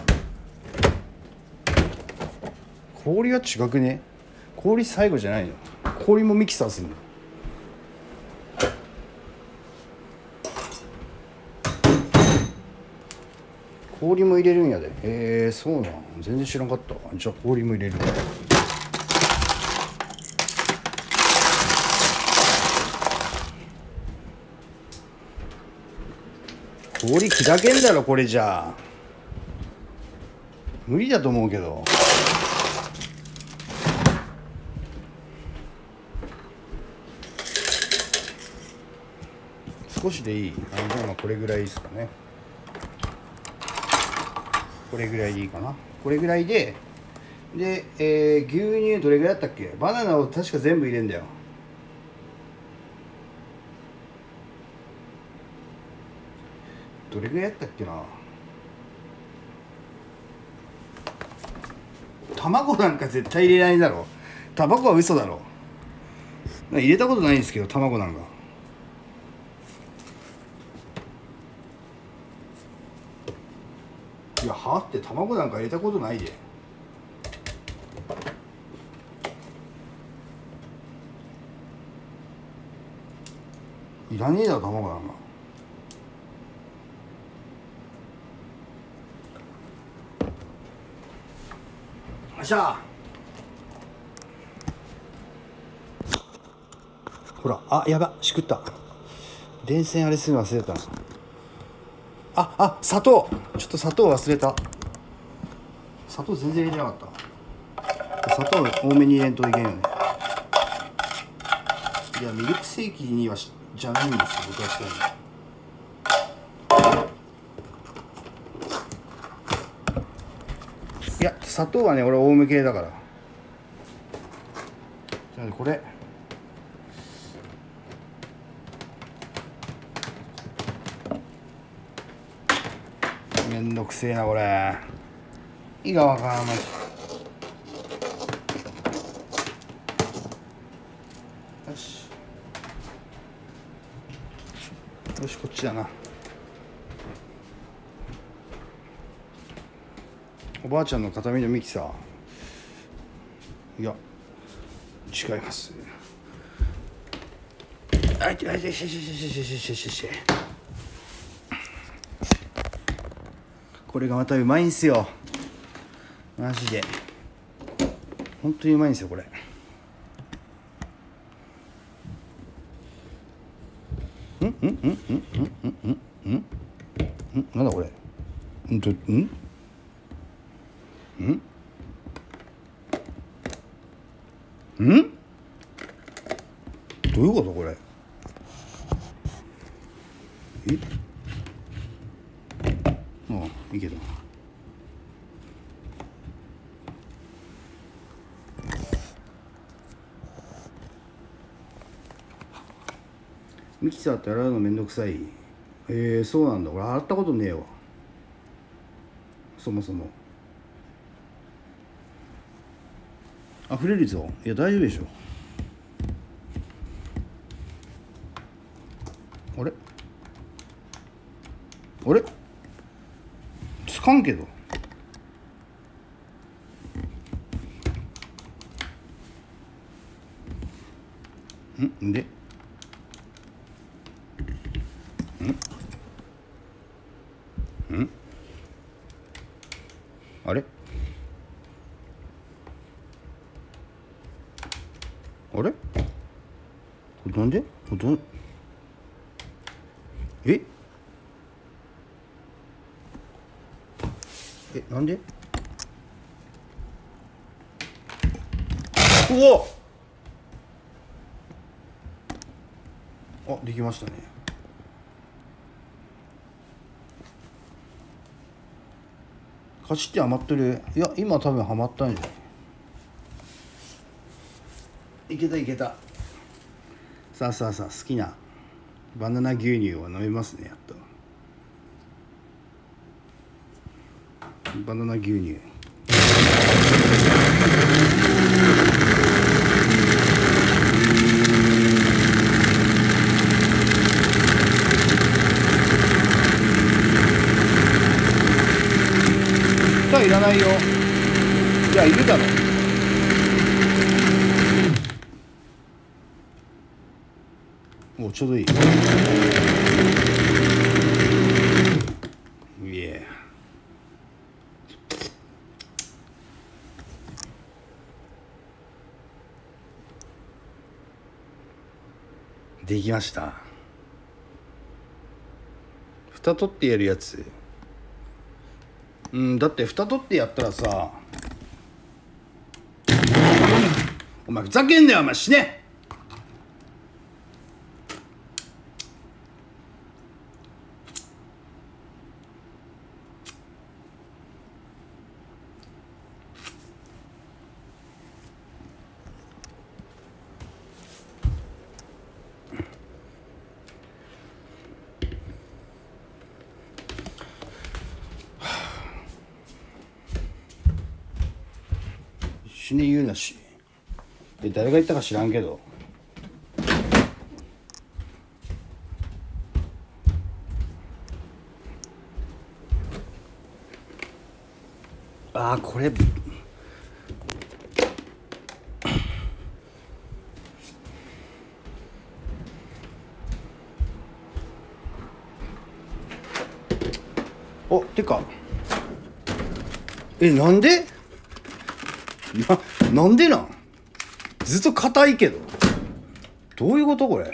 は違くね？氷最後じゃないの？氷もミキサーするの？氷も入れるんやで。そうなん。全然知らんかった。じゃあ氷も入れるわ。氷砕けんだろこれじゃ。無理だと思うけど。少しでいい。じゃあこれぐらいですかね。これぐらいでいいかな。これぐらいで牛乳どれぐらいだったっけ？バナナを確か全部入れんだよ。どれぐらいやったっけな。卵なんか絶対入れないだろ。卵は嘘だろ。入れたことないんですけど卵なんか。いやはって卵なんか入れたことないで。いらねえだろ卵なんか。よっしゃ。ほら、あ、やば、しくった。電線あれするの忘れたな。砂糖。ちょっと砂糖忘れた。砂糖全然入れてなかった。砂糖多めに入れんといけんよね。いや、ミルクセーキにはじゃないんですよ、僕はしてるの。いや、砂糖はね、俺多め系だから。じゃあこれ。めんどくせえなこれ。意がわからない。よしよし、こっちだな。おばあちゃんの形見のミキサー。いや違います。あいてあいてしこれがまたうまいんすよマジで。本当にうまいんですよこれ。なんだこれ。 どういうことこれ。いいけどミキサーって洗うのめんどくさい。そうなんだ。俺洗ったことねえわ、そもそも。溢れるぞ。いや大丈夫でしょ。あれあれつかんけど。んでんあれあれこれなんでこれなんでうわできましたね。カチって余ってる。いや今多分はまったんじゃない。いけたいけた。さあ好きなバナナ牛乳を飲めますね。やっとバナナ牛乳。蓋いらないよ。いやいるだろ。おちょうどいい。できました。蓋取ってやるやつ。だって蓋取ってやったらさ、お前ふざけんなよお前。死ね。死ね言うなし。誰が言ったか知らんけど。これてかなんでなんでなんずっと硬いけど。どういうことこれ。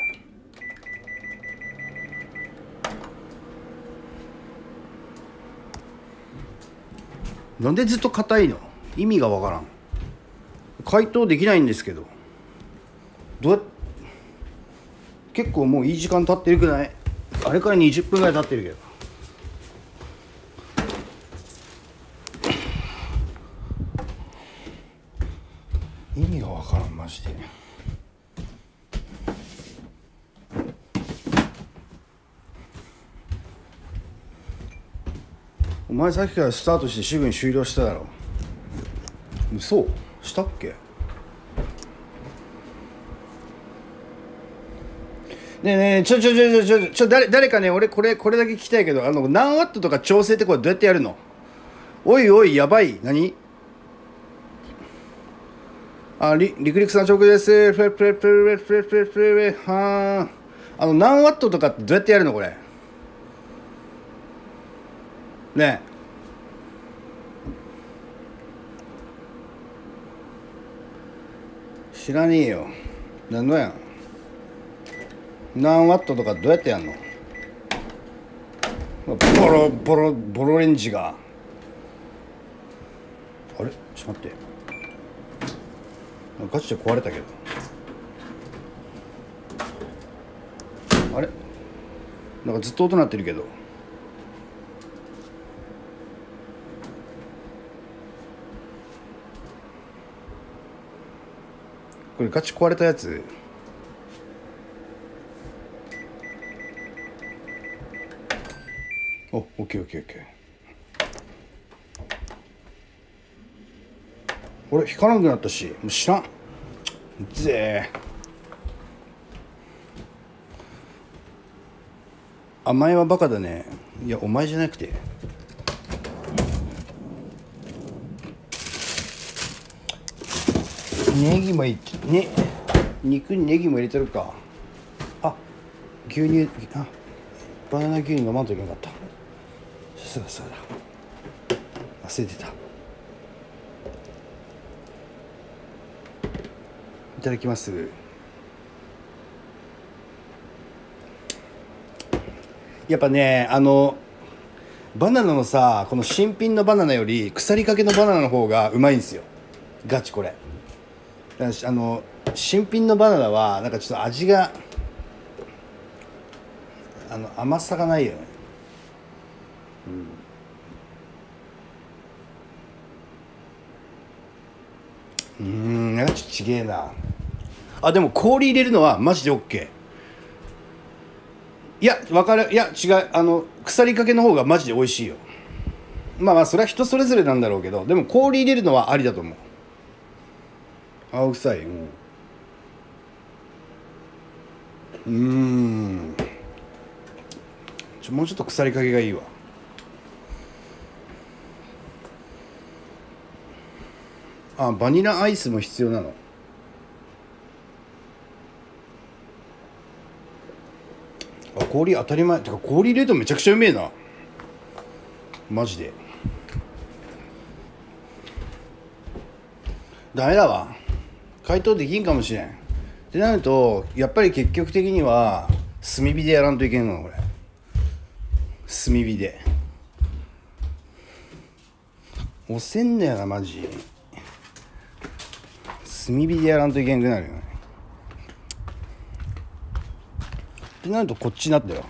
なんでずっと硬いの。意味がわからん。解凍できないんですけど。結構もういい時間経ってるくない。あれから20分ぐらい経ってるけど。意味がわからんマジで。お前さっきからスタートしてすぐに終了しただろ。そうしたっけ。ねえ誰かね、俺これだけ聞きたいけど、何ワットとか調整ってこれどうやってやるの。おいやばい。何リクリクさん直です。何ワットとかってどうやってやるのこれ。ねえ知らねえよ。何のやん。何ワットとかどうやってやんの。ボロレンジが。あれちょっと待って。ガチで壊れたけど。 あれなんかずっと音鳴ってるけど、これガチ壊れたやつ。お、オッケーオッケーオッケー。俺光らなくなったし、もう知らんぜー。あ、前はバカだね。いやお前じゃなくて、ネギもいね、肉にネギも入れてるか。あ、牛乳、あ、バナナ牛乳飲まんといけなかった。そうだそうだ、忘れてた。いただきます。やっぱね、バナナのさ、この新品のバナナより腐りかけのバナナの方がうまいんですよ、ガチこれ。新品のバナナはなんかちょっと味が甘さがないよね。なんかちょっとちげえな。あ、でも氷入れるのはマジで OK。 いや分かる、いや違う、腐りかけの方がマジで美味しいよ。まあまあそれは人それぞれなんだろうけど、でも氷入れるのはありだと思う。青臭い。もうちょっと腐りかけがいいわ。あ、バニラアイスも必要なの。あ、氷当たり前。てか氷入れるとめちゃくちゃうめえな、マジで。ダメだわ、解凍できんかもしれんってなると、やっぱり結局的には炭火でやらんといけんの。これ炭火で押せんだよなマジ。炭火でやらんといけんくなるよねってなると、こっちになったよ。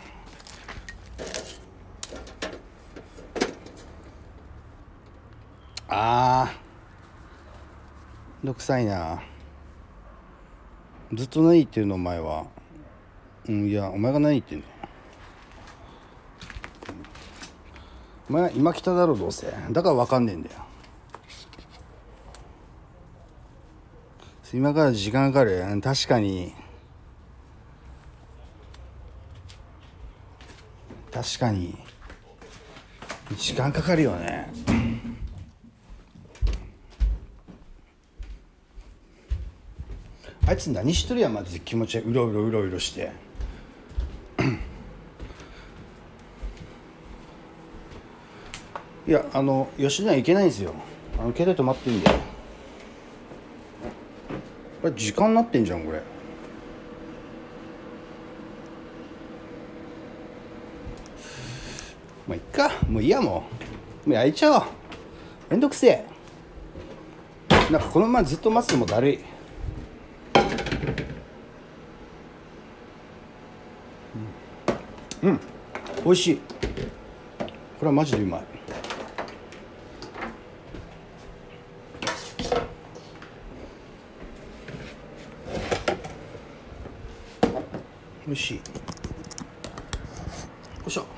めんどくさいな。ずっと何言ってるのお前は。いやお前が何言ってんの。お前今来ただろどうせ。だから分かんねえんだよ。今から時間かかる。確かに時間かかるよね。あいつ何しとるやんマジで。気持ちうろうろしていや吉野家行けないんですよ。携帯止まってんだよ。これ時間になってんじゃんこれ。もういっか、もういいや、もう焼いちゃおう。めんどくせえ。なんかこのままずっと待つのもだるい。美味しい。これはマジでうまい。美味しい。よいしょ。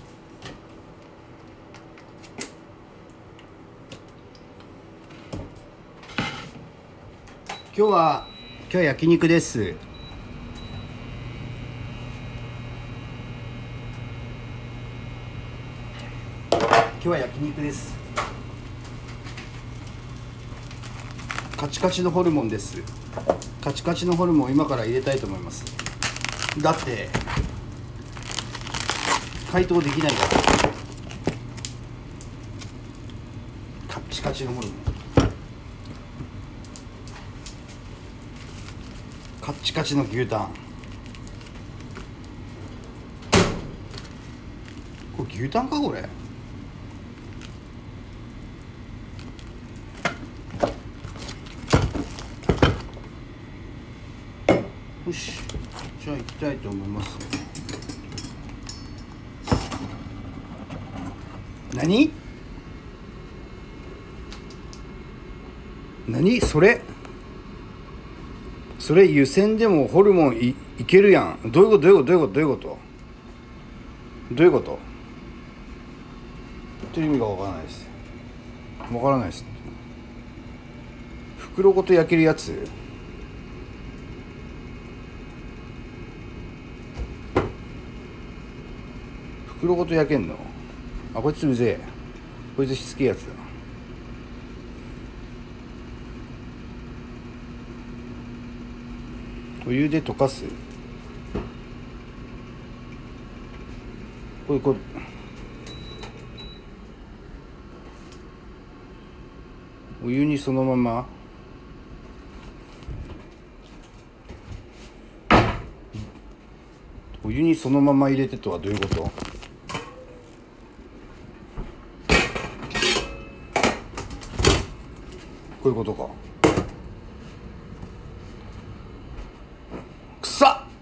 今日は焼肉です。今日は焼肉です。カチカチのホルモンです。カチカチのホルモンを今から入れたいと思います。だって解凍できないから。カチカチのホルモン、カチカチの牛タン。これ牛タンかこれ。よし、じゃあ行きたいと思います。 何それ湯煎でもホルモンいけるやん。どういうことっていう意味がわからないです。袋ごと焼けるやつ。袋ごと焼けんの。あ、こいつうぜえ。こいつしつけえやつだな。お湯で溶かす。これお湯にそのまま入れてとはどういうこと？こういうことか。くさっ。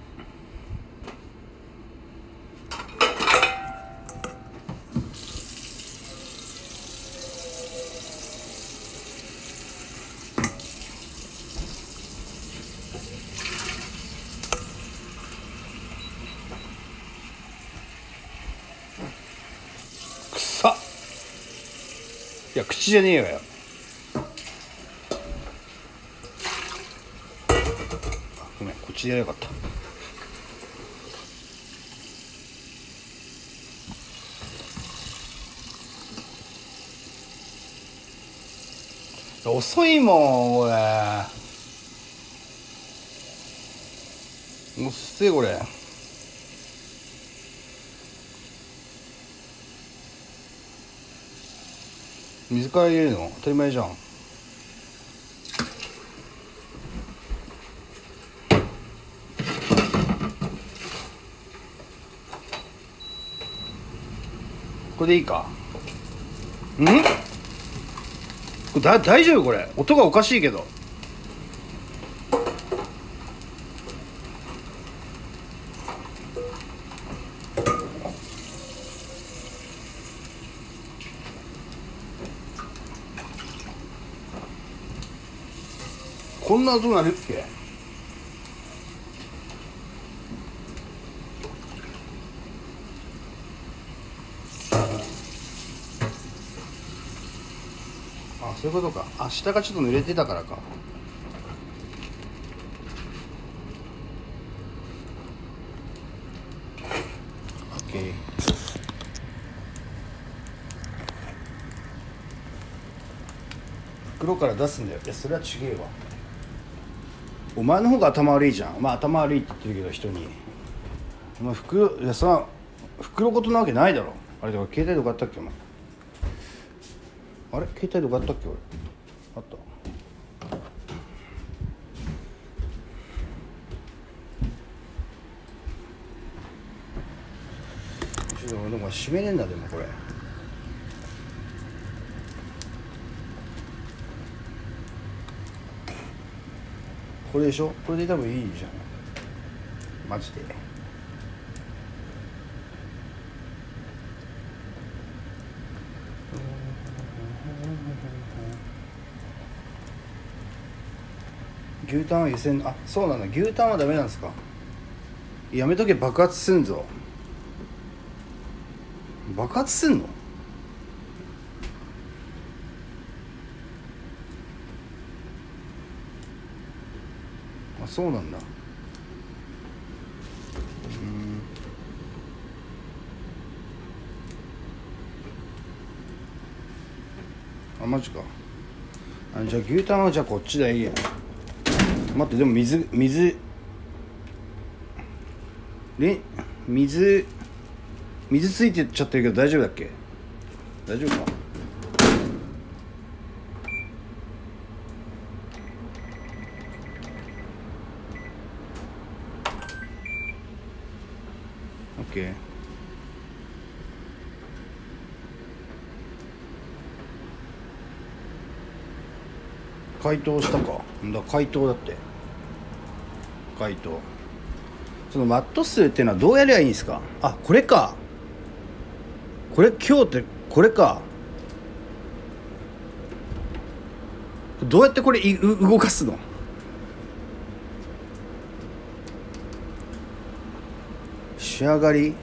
いや、口じゃねえよ。ごめん、こっちでやればよかった。遅いもん、これ。もうせえ、これ。水から入れるの当たり前じゃん。これでいいか。これ大丈夫？これ音がおかしいけど。こんな音なるっけ？あ、そういうことか。あ、下がちょっと濡れてたからか。オッケー。袋から出すんだよ。いや、それはちげえわ。お前の方が頭悪いじゃん。まあ頭悪いって言ってるけど、人に。お前いやさ、袋ごとなわけないだろ。あれだから携帯どこあったっけお前。あれ携帯どこあったっけ俺。あった。ちょっとでも閉めねえんだ。でもこれこれでしょ。これで多分いいじゃんマジで。牛タンは湯煎。あ、そうなんだ。牛タンはダメなんですか。やめとけ。爆発すんぞ。爆発すんの？あ、そうなんだ。あ、マジか。あ、じゃあ牛タンはじゃあこっちでいいや。待って、でも水ついてっちゃってるけど大丈夫だっけ？大丈夫か？オッケー。解凍したか。解凍だって。解凍。そのマット数っていうのはどうやりゃいいんですか？あ、これか。これ今日ってこれか。どうやってこれ動かすの？仕上がり、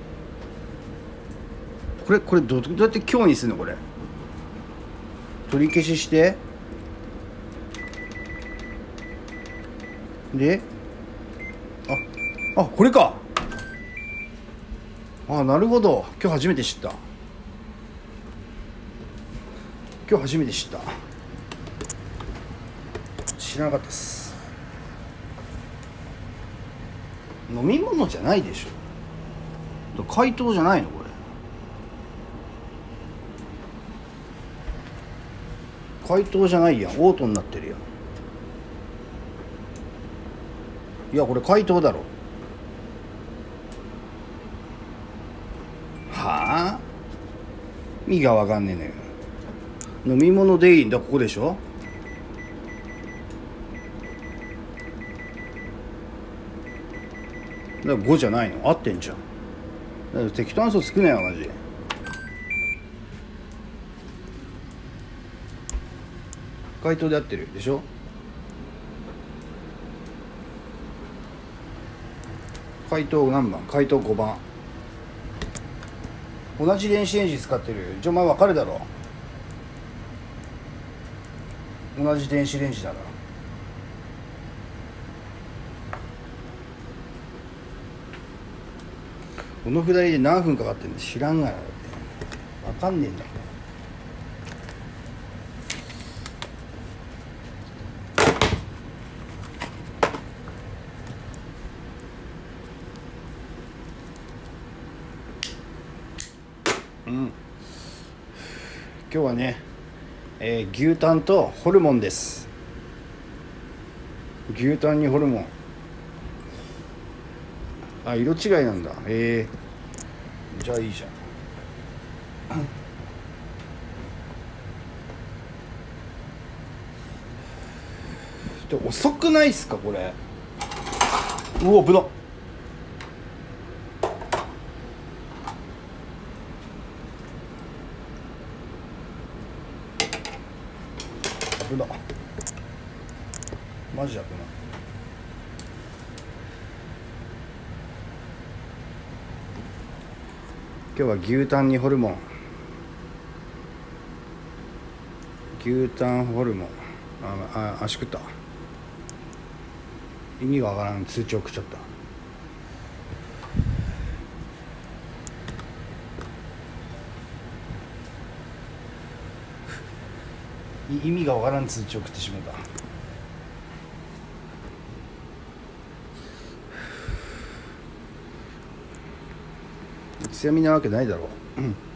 これどうやって強にするの？これ取り消ししてで、あ、これか。なるほど。今日初めて知った。知らなかったっす。飲み物じゃないでしょ。解凍じゃないのこれ。解凍じゃないやん。オートになってるやん。いやこれ解凍だろ。はあ、意味がわかんねえのよ。飲み物出入りだ、ここでしょ。だから5じゃないの？合ってんじゃん。だから適当な嘘つくなよマジ。解凍で合ってるでしょ。解凍何番？解凍5番。同じ電子レンジ使ってる。じゃあお前分かるだろ。同じ電子レンジだから。このくだりで何分かかってんの知らんがな。分かんねえんだよ。今日はね、牛タンとホルモンです。牛タンにホルモン。色違いなんだ。じゃあいいじゃん。で遅くないっすかこれ。うわ危なっ。危なっマジだ危なっ。今日は牛タンにホルモン。牛タンホルモン。足食った。意味がわからん通知送っちゃった。意味がわからん通知送ってしまった。強みなわけないだろう。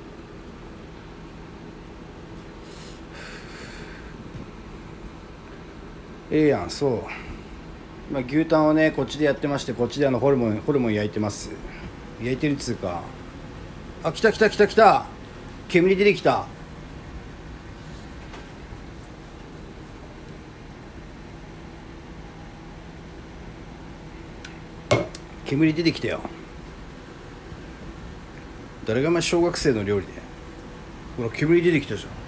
やん。そう、牛タンをねこっちでやってまして、こっちでホルモン焼いてます。焼いてるっつうか。来た煙出てきた。煙出てきたよ。誰が小学生の料理で。ほら煙出てきたじゃ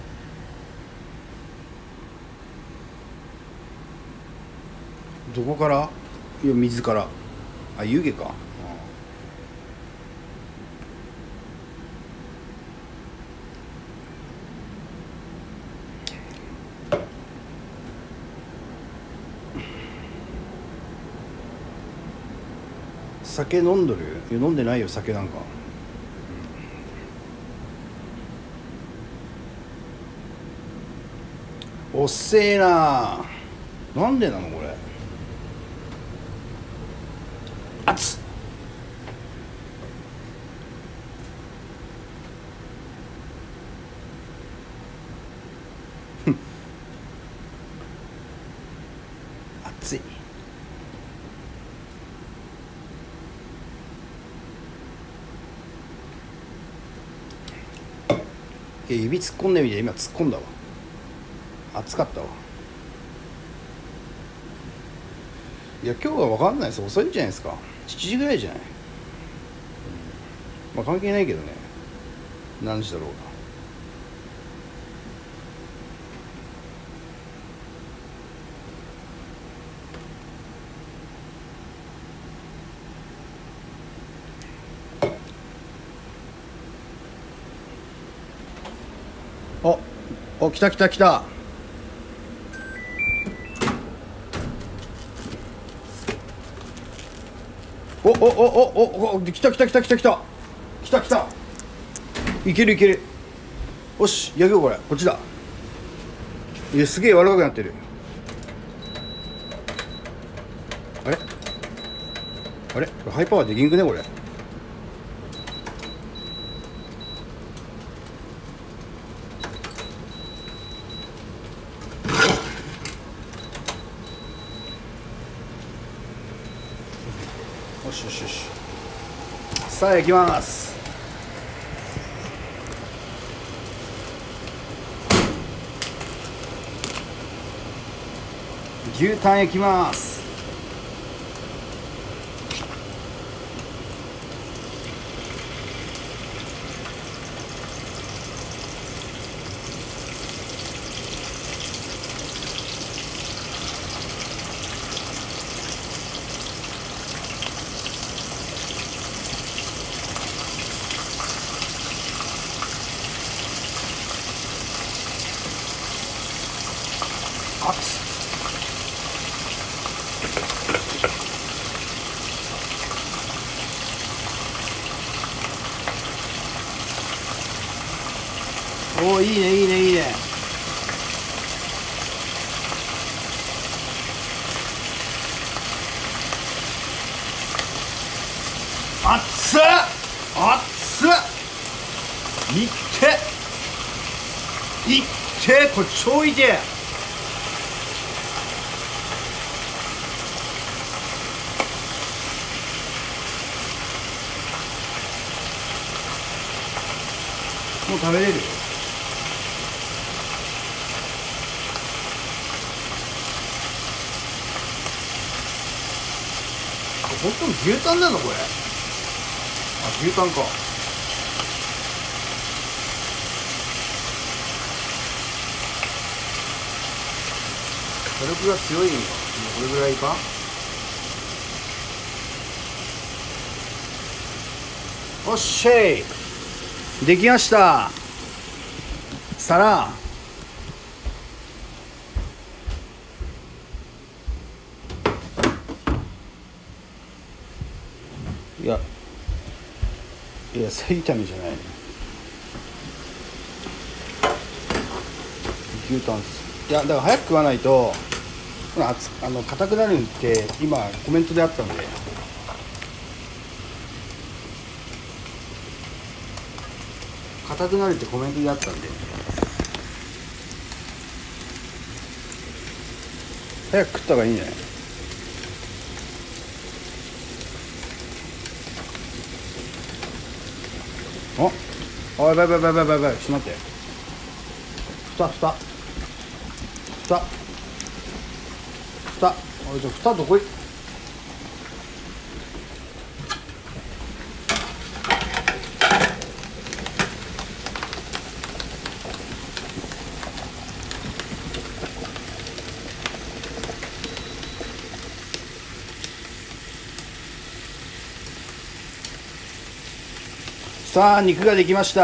ん。どこから？いや水から。湯気か。酒飲んどる？いや飲んでないよ酒なんか。おっせえな。なんでなのこれ。熱っ。熱い。指突っ込んでみて。今突っ込んだわ。暑かったわ。いや今日は分かんないです。遅いんじゃないですか。7時ぐらいじゃない。関係ないけどね。 何時だろうな。お、来た来た来た。お、来た来た来た来た来た来た来た。いけるいける。よし、やげようこれ。こっちだ。いや、すげえ柔らかくなってる。あれあれ、ハイパワーできんくねこれ。よしよしよし。さあ焼きます。牛タン焼きます。おー、いいねいいねいいね。熱っ熱っ。いってこれ超いいで。もう食べれるよ。本当に牛タンなのこれ。あ、牛タンか。火力が強いんよ。これぐらいか。おっしゃい、できました。皿いや野菜炒めじゃないね。牛タンです。いやだから早く食わないと硬くなるって今コメントであったんで、硬くなるってコメントであったんで早く食った方がいいんじゃない。お、やばいやばいやばいやばい、ちょっと待って。おい、じゃあ蓋どこい。さあ肉ができました。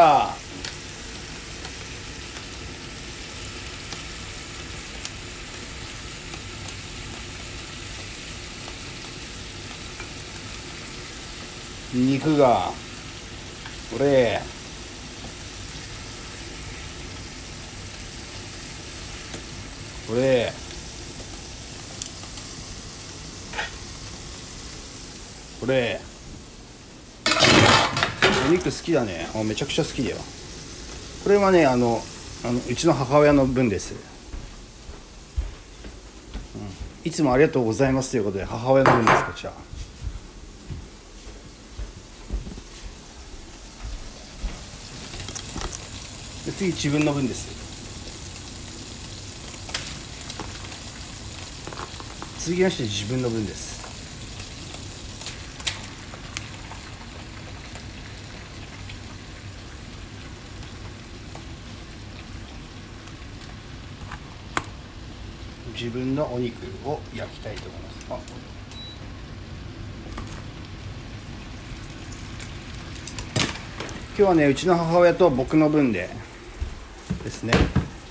肉がこれお肉好きだね。めちゃくちゃ好きだよ。これはねうちの母親の分です、いつもありがとうございますということで母親の分です。こちらで次自分の分です。続きまして自分の分です。 自分のお肉を焼きたいと思います。今日はね、うちの母親と僕の分でですね。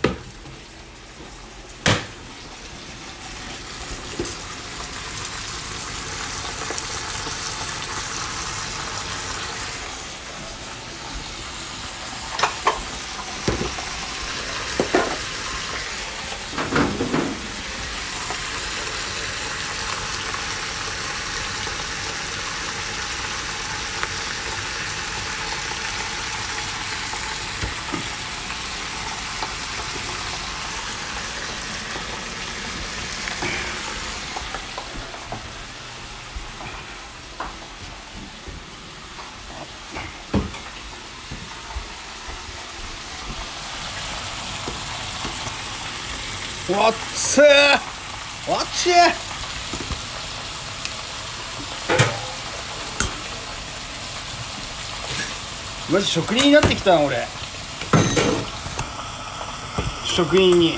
わっつー、わっちー。マジ職人になってきたな俺。職人に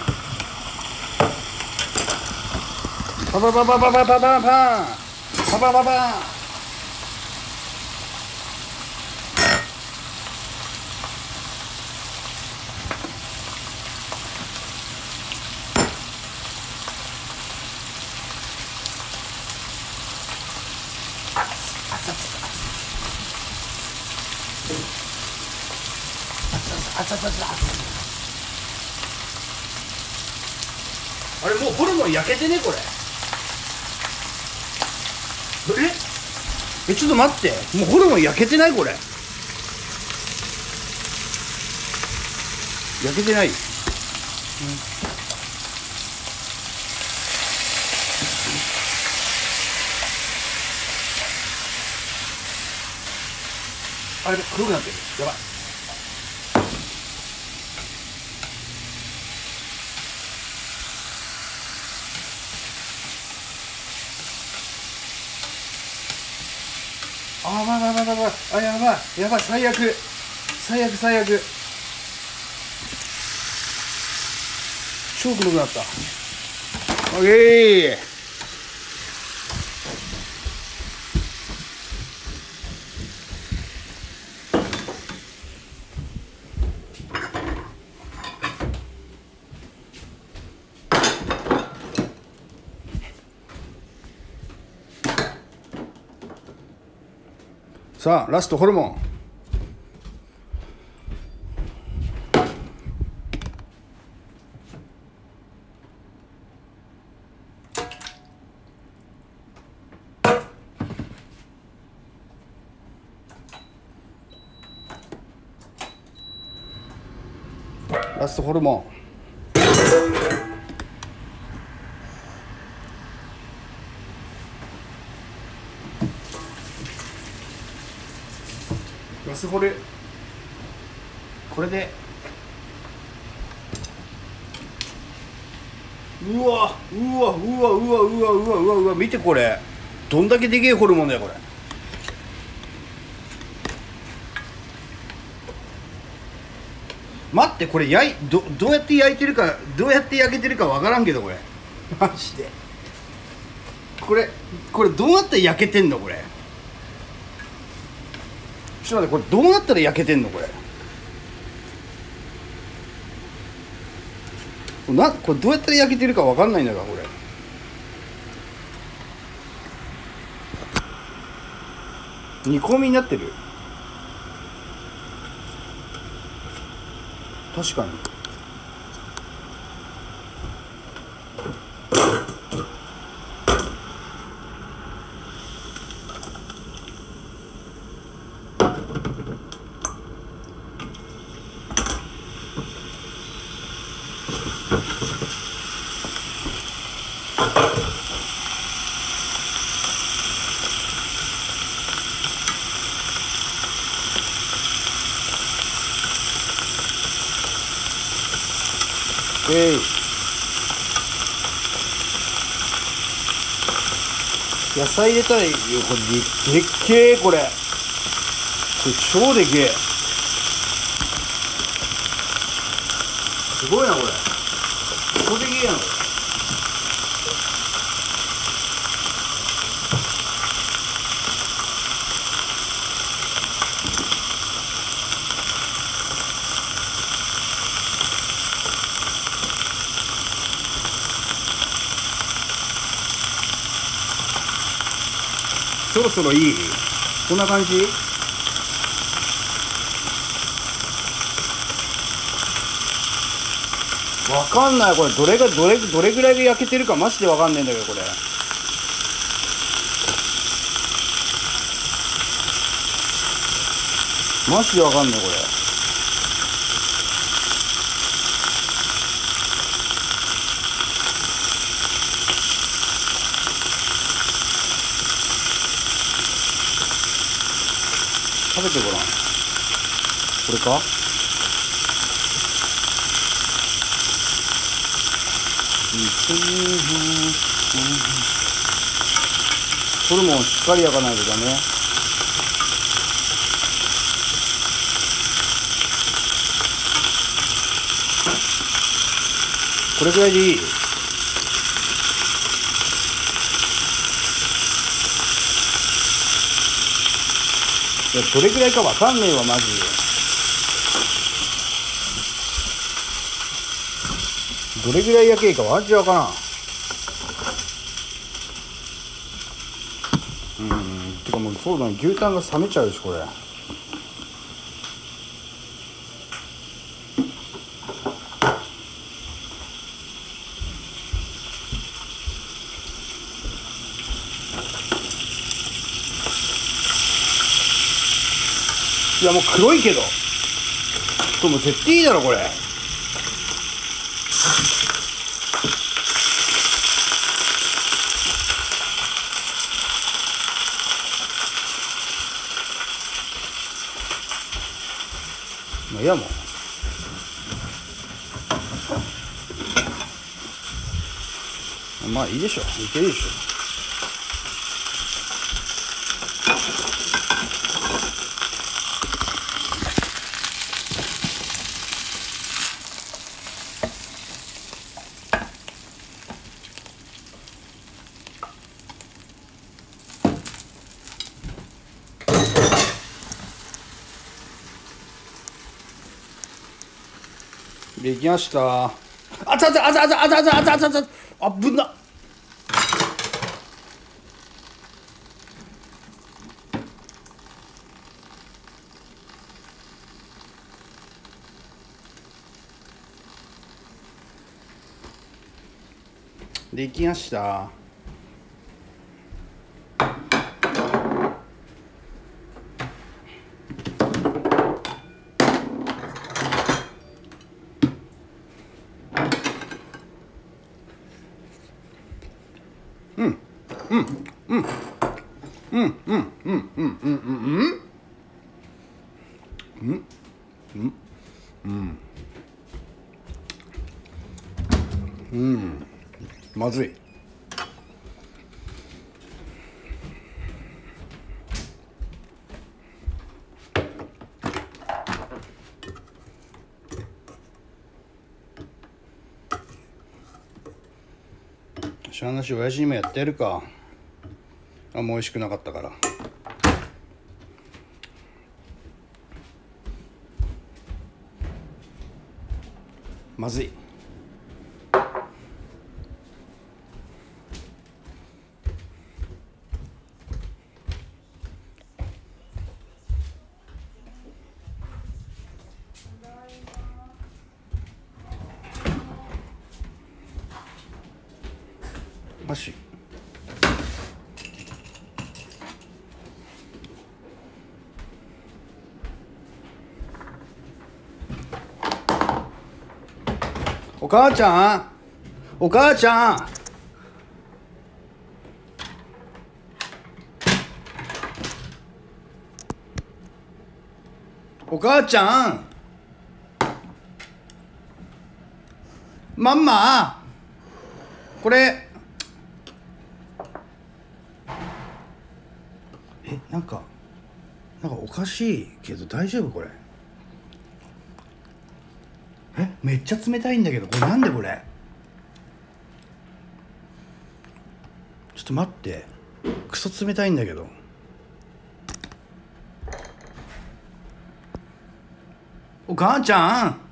パパパパパパパパパンパパパパン。あれもうホルモン焼けてねこれ。ちょっと待って、もうホルモン焼けてないこれ。焼けてない。あれ黒くなってる。やばい。あばいやばい、最悪超黒くなった。オッケー。さあラストホルモン。ラストホルモン。ラスホル、これでうわ見てこれ、どんだけでけえホルモンだよこれ。待って、これどうやって焼いてるか、どうやって焼けてるかわからんけどこれマジでこれどうやって焼けてんのこれ。ちょっと待って、これどうなったら焼けてんのこれ。これどうやったら焼けてるかわかんないんだからこれ。煮込みになってる。確かに。野菜入れたらいいよ。これでっけえこれ。これ超でけえ。すごいなこれ。超でけえやんこれ。 そろそろいい？こんな感じ？わかんない。これどれぐらいで焼けてるかマジでわかんねえんだけど、これ。マジでわかんないこれ。食べてごらん。これか？ホルモンしっかり焼かないとダメ。これぐらいでいい？いや、どれぐらいかわかんねえわマジで。どれぐらい焼けいいかマジでわからん。てかもうそうだね、牛タンが冷めちゃうしこれ。いやもう黒いけど、これもう絶対いいだろこれ。まあいやもうまあいいでしょ、いけるでしょ。できました。あつあつあつあつあつあつあつあつあつ、あぶな。できました。まずい。しゃあなし親父にもやってやるか。あんま美味しくなかったから。まずい。箸。お母ちゃん、お母ちゃん、お母ちゃん、マンマ、これなんかおかしいけど大丈夫これ？めっちゃ冷たいんだけど、これなんでこれ？ちょっと待って、クソ冷たいんだけど。お母ちゃん、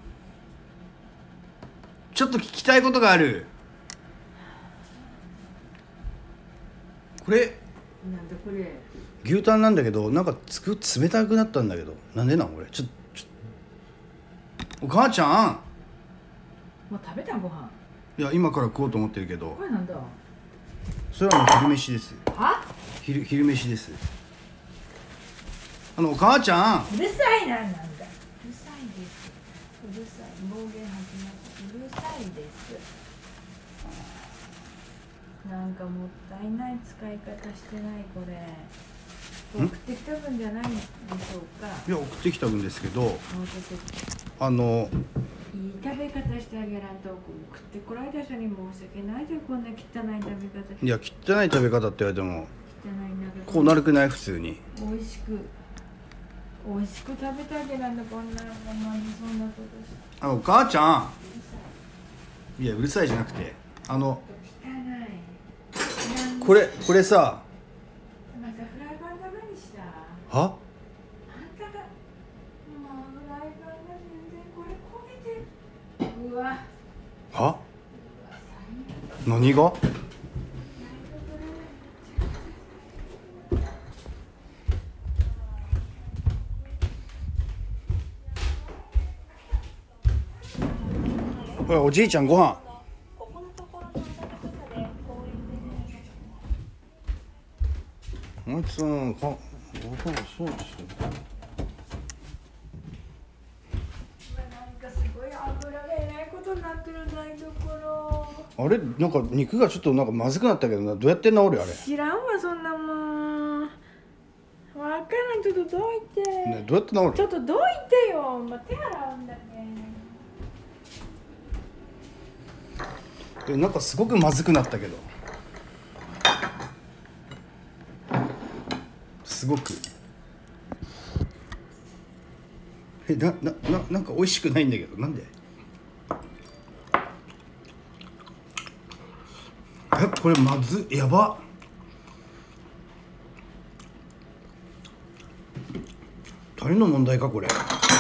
ちょっと聞きたいことがある。これなんだこれ。 牛タンなんだけどなんか冷たくなったんだけど、なんでなんこれ。お母ちゃん。 もう食べたご飯。 いや今から食おうと思ってるけど。 これなんだ。 それはもう昼飯です。 は？ 昼飯です。お母ちゃん。 うるさいな、なんだ。うるさいです。うるさい。暴言始まった。うるさいです。なんかもったいない使い方してないこれ。送ってきた分じゃないでしょうか。 いや送ってきた分ですけど、 もうちょっといい食べ方してあげらんと、送ってこられた人に申し訳ないじゃん、こんな汚い食べ方。 いや汚い食べ方って言われても汚いなこうなるくない。普通に美味しく食べてあげらんと、こんなまずそんなことして。 お母ちゃん。いやうるさいじゃなくて汚い。 これさ、 またフライパンダメにした。 は？ あんたがもうフライパンが全然これ焦げてる。うわ。 は？何が？ほらおじいちゃんご飯。あいつそうですよ。 なんかすごい油がえらいことになってる台所。 あれなんか肉がちょっとなんかまずくなったけどな。どうやって治るあれ。 知らんわそんなもん。わからん。ちょっとどいて、 ね、どうやって治る？ ちょっとどいてよ。まあ、手洗うんだけ。 なんかすごくまずくなったけど。すごくなんか美味しくないんだけど、なんで？これまずやば。誰の問題かこれ。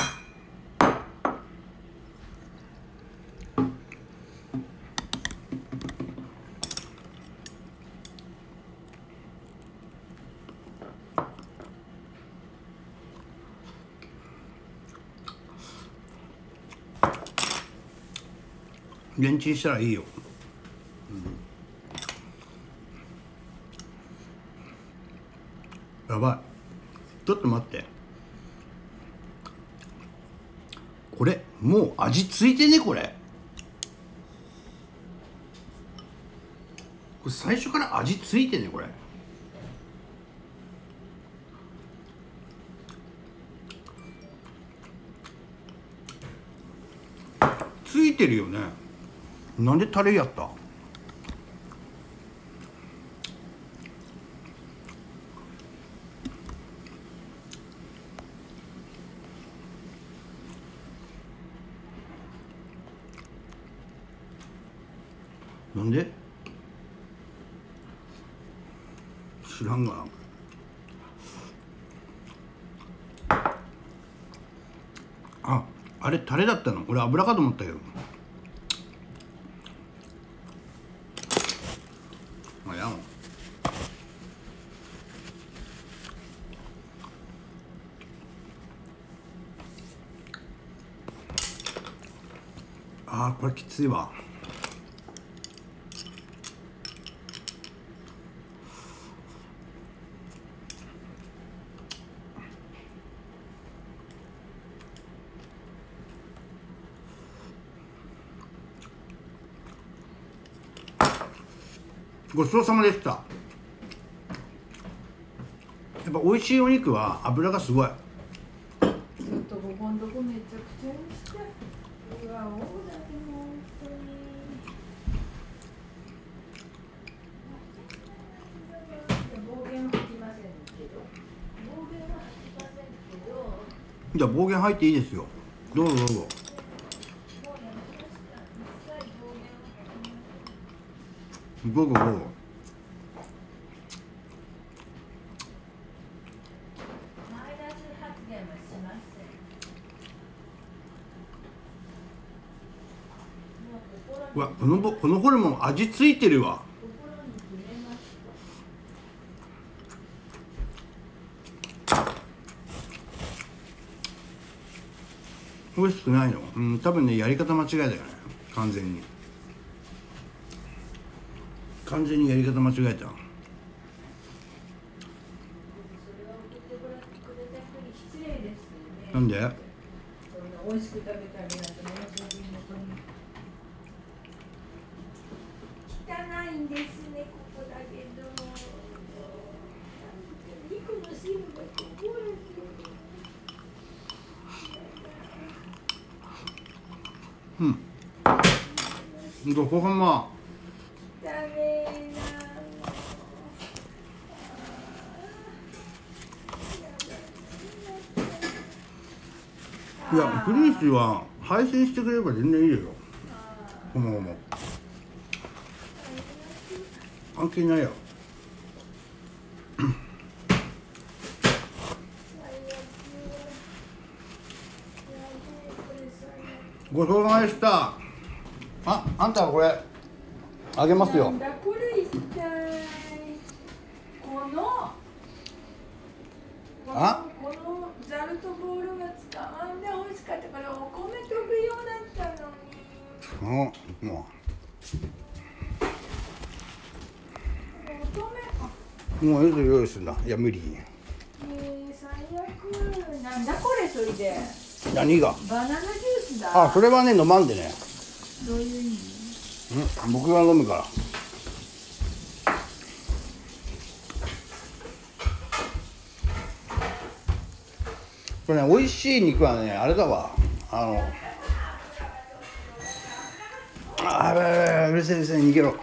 レンチンしたらいいよ。やばい。ちょっと待って。これもう味ついてね。これ最初から味ついてね。これついてるよね。なんでタレやった？なんで？知らんがな。あれタレだったの？俺油かと思ったけど。これきついわ。ごちそうさまでした。やっぱ美味しいお肉は脂がすごい。 ちょっとここんとこめちゃくちゃにして。うわ、大だけも本当に。暴言は吐きませんけど。暴言は吐きませんけど。 じゃあ暴言入っていいですよ。どうぞどうぞ。どうぞどうぞ。うわ、このホルモン味ついてるわ。 美味しくないの？多分ね、やり方間違いだよね。完全にやり方間違えた。なんで？ 美味しく食べてあげないとね、汚いんですね、ここだけど。肉の汁がこぼれてる。どこかまダメいや、クリスは配信してくれれば全然いいよ。ほんま関係ないよ。ごちそうさまでした。あんたはこれあげますよ。 なんだこれ一体。このザルとボールがつかまんで美味しかったからお米飛ぶようだったのに。 もう用意するんだ。いや無理。 最悪。なんだこれそれで。 何が？ バナナジュースだ。 それはね飲まんでね。 どういう意味？ 僕が飲むから。これね、美味しい肉はね、あれだわ。うるせえ逃げろ。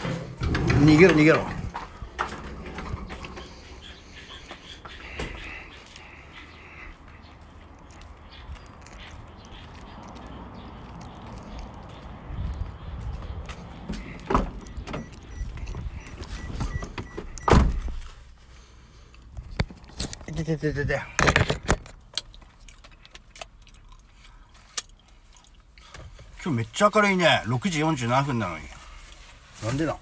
で今日めっちゃ明るいね。6時47分なのに。なんでな。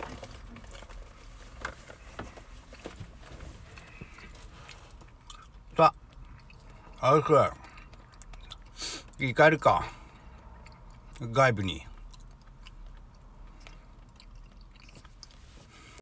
さあ、歩く。帰るか。外部に。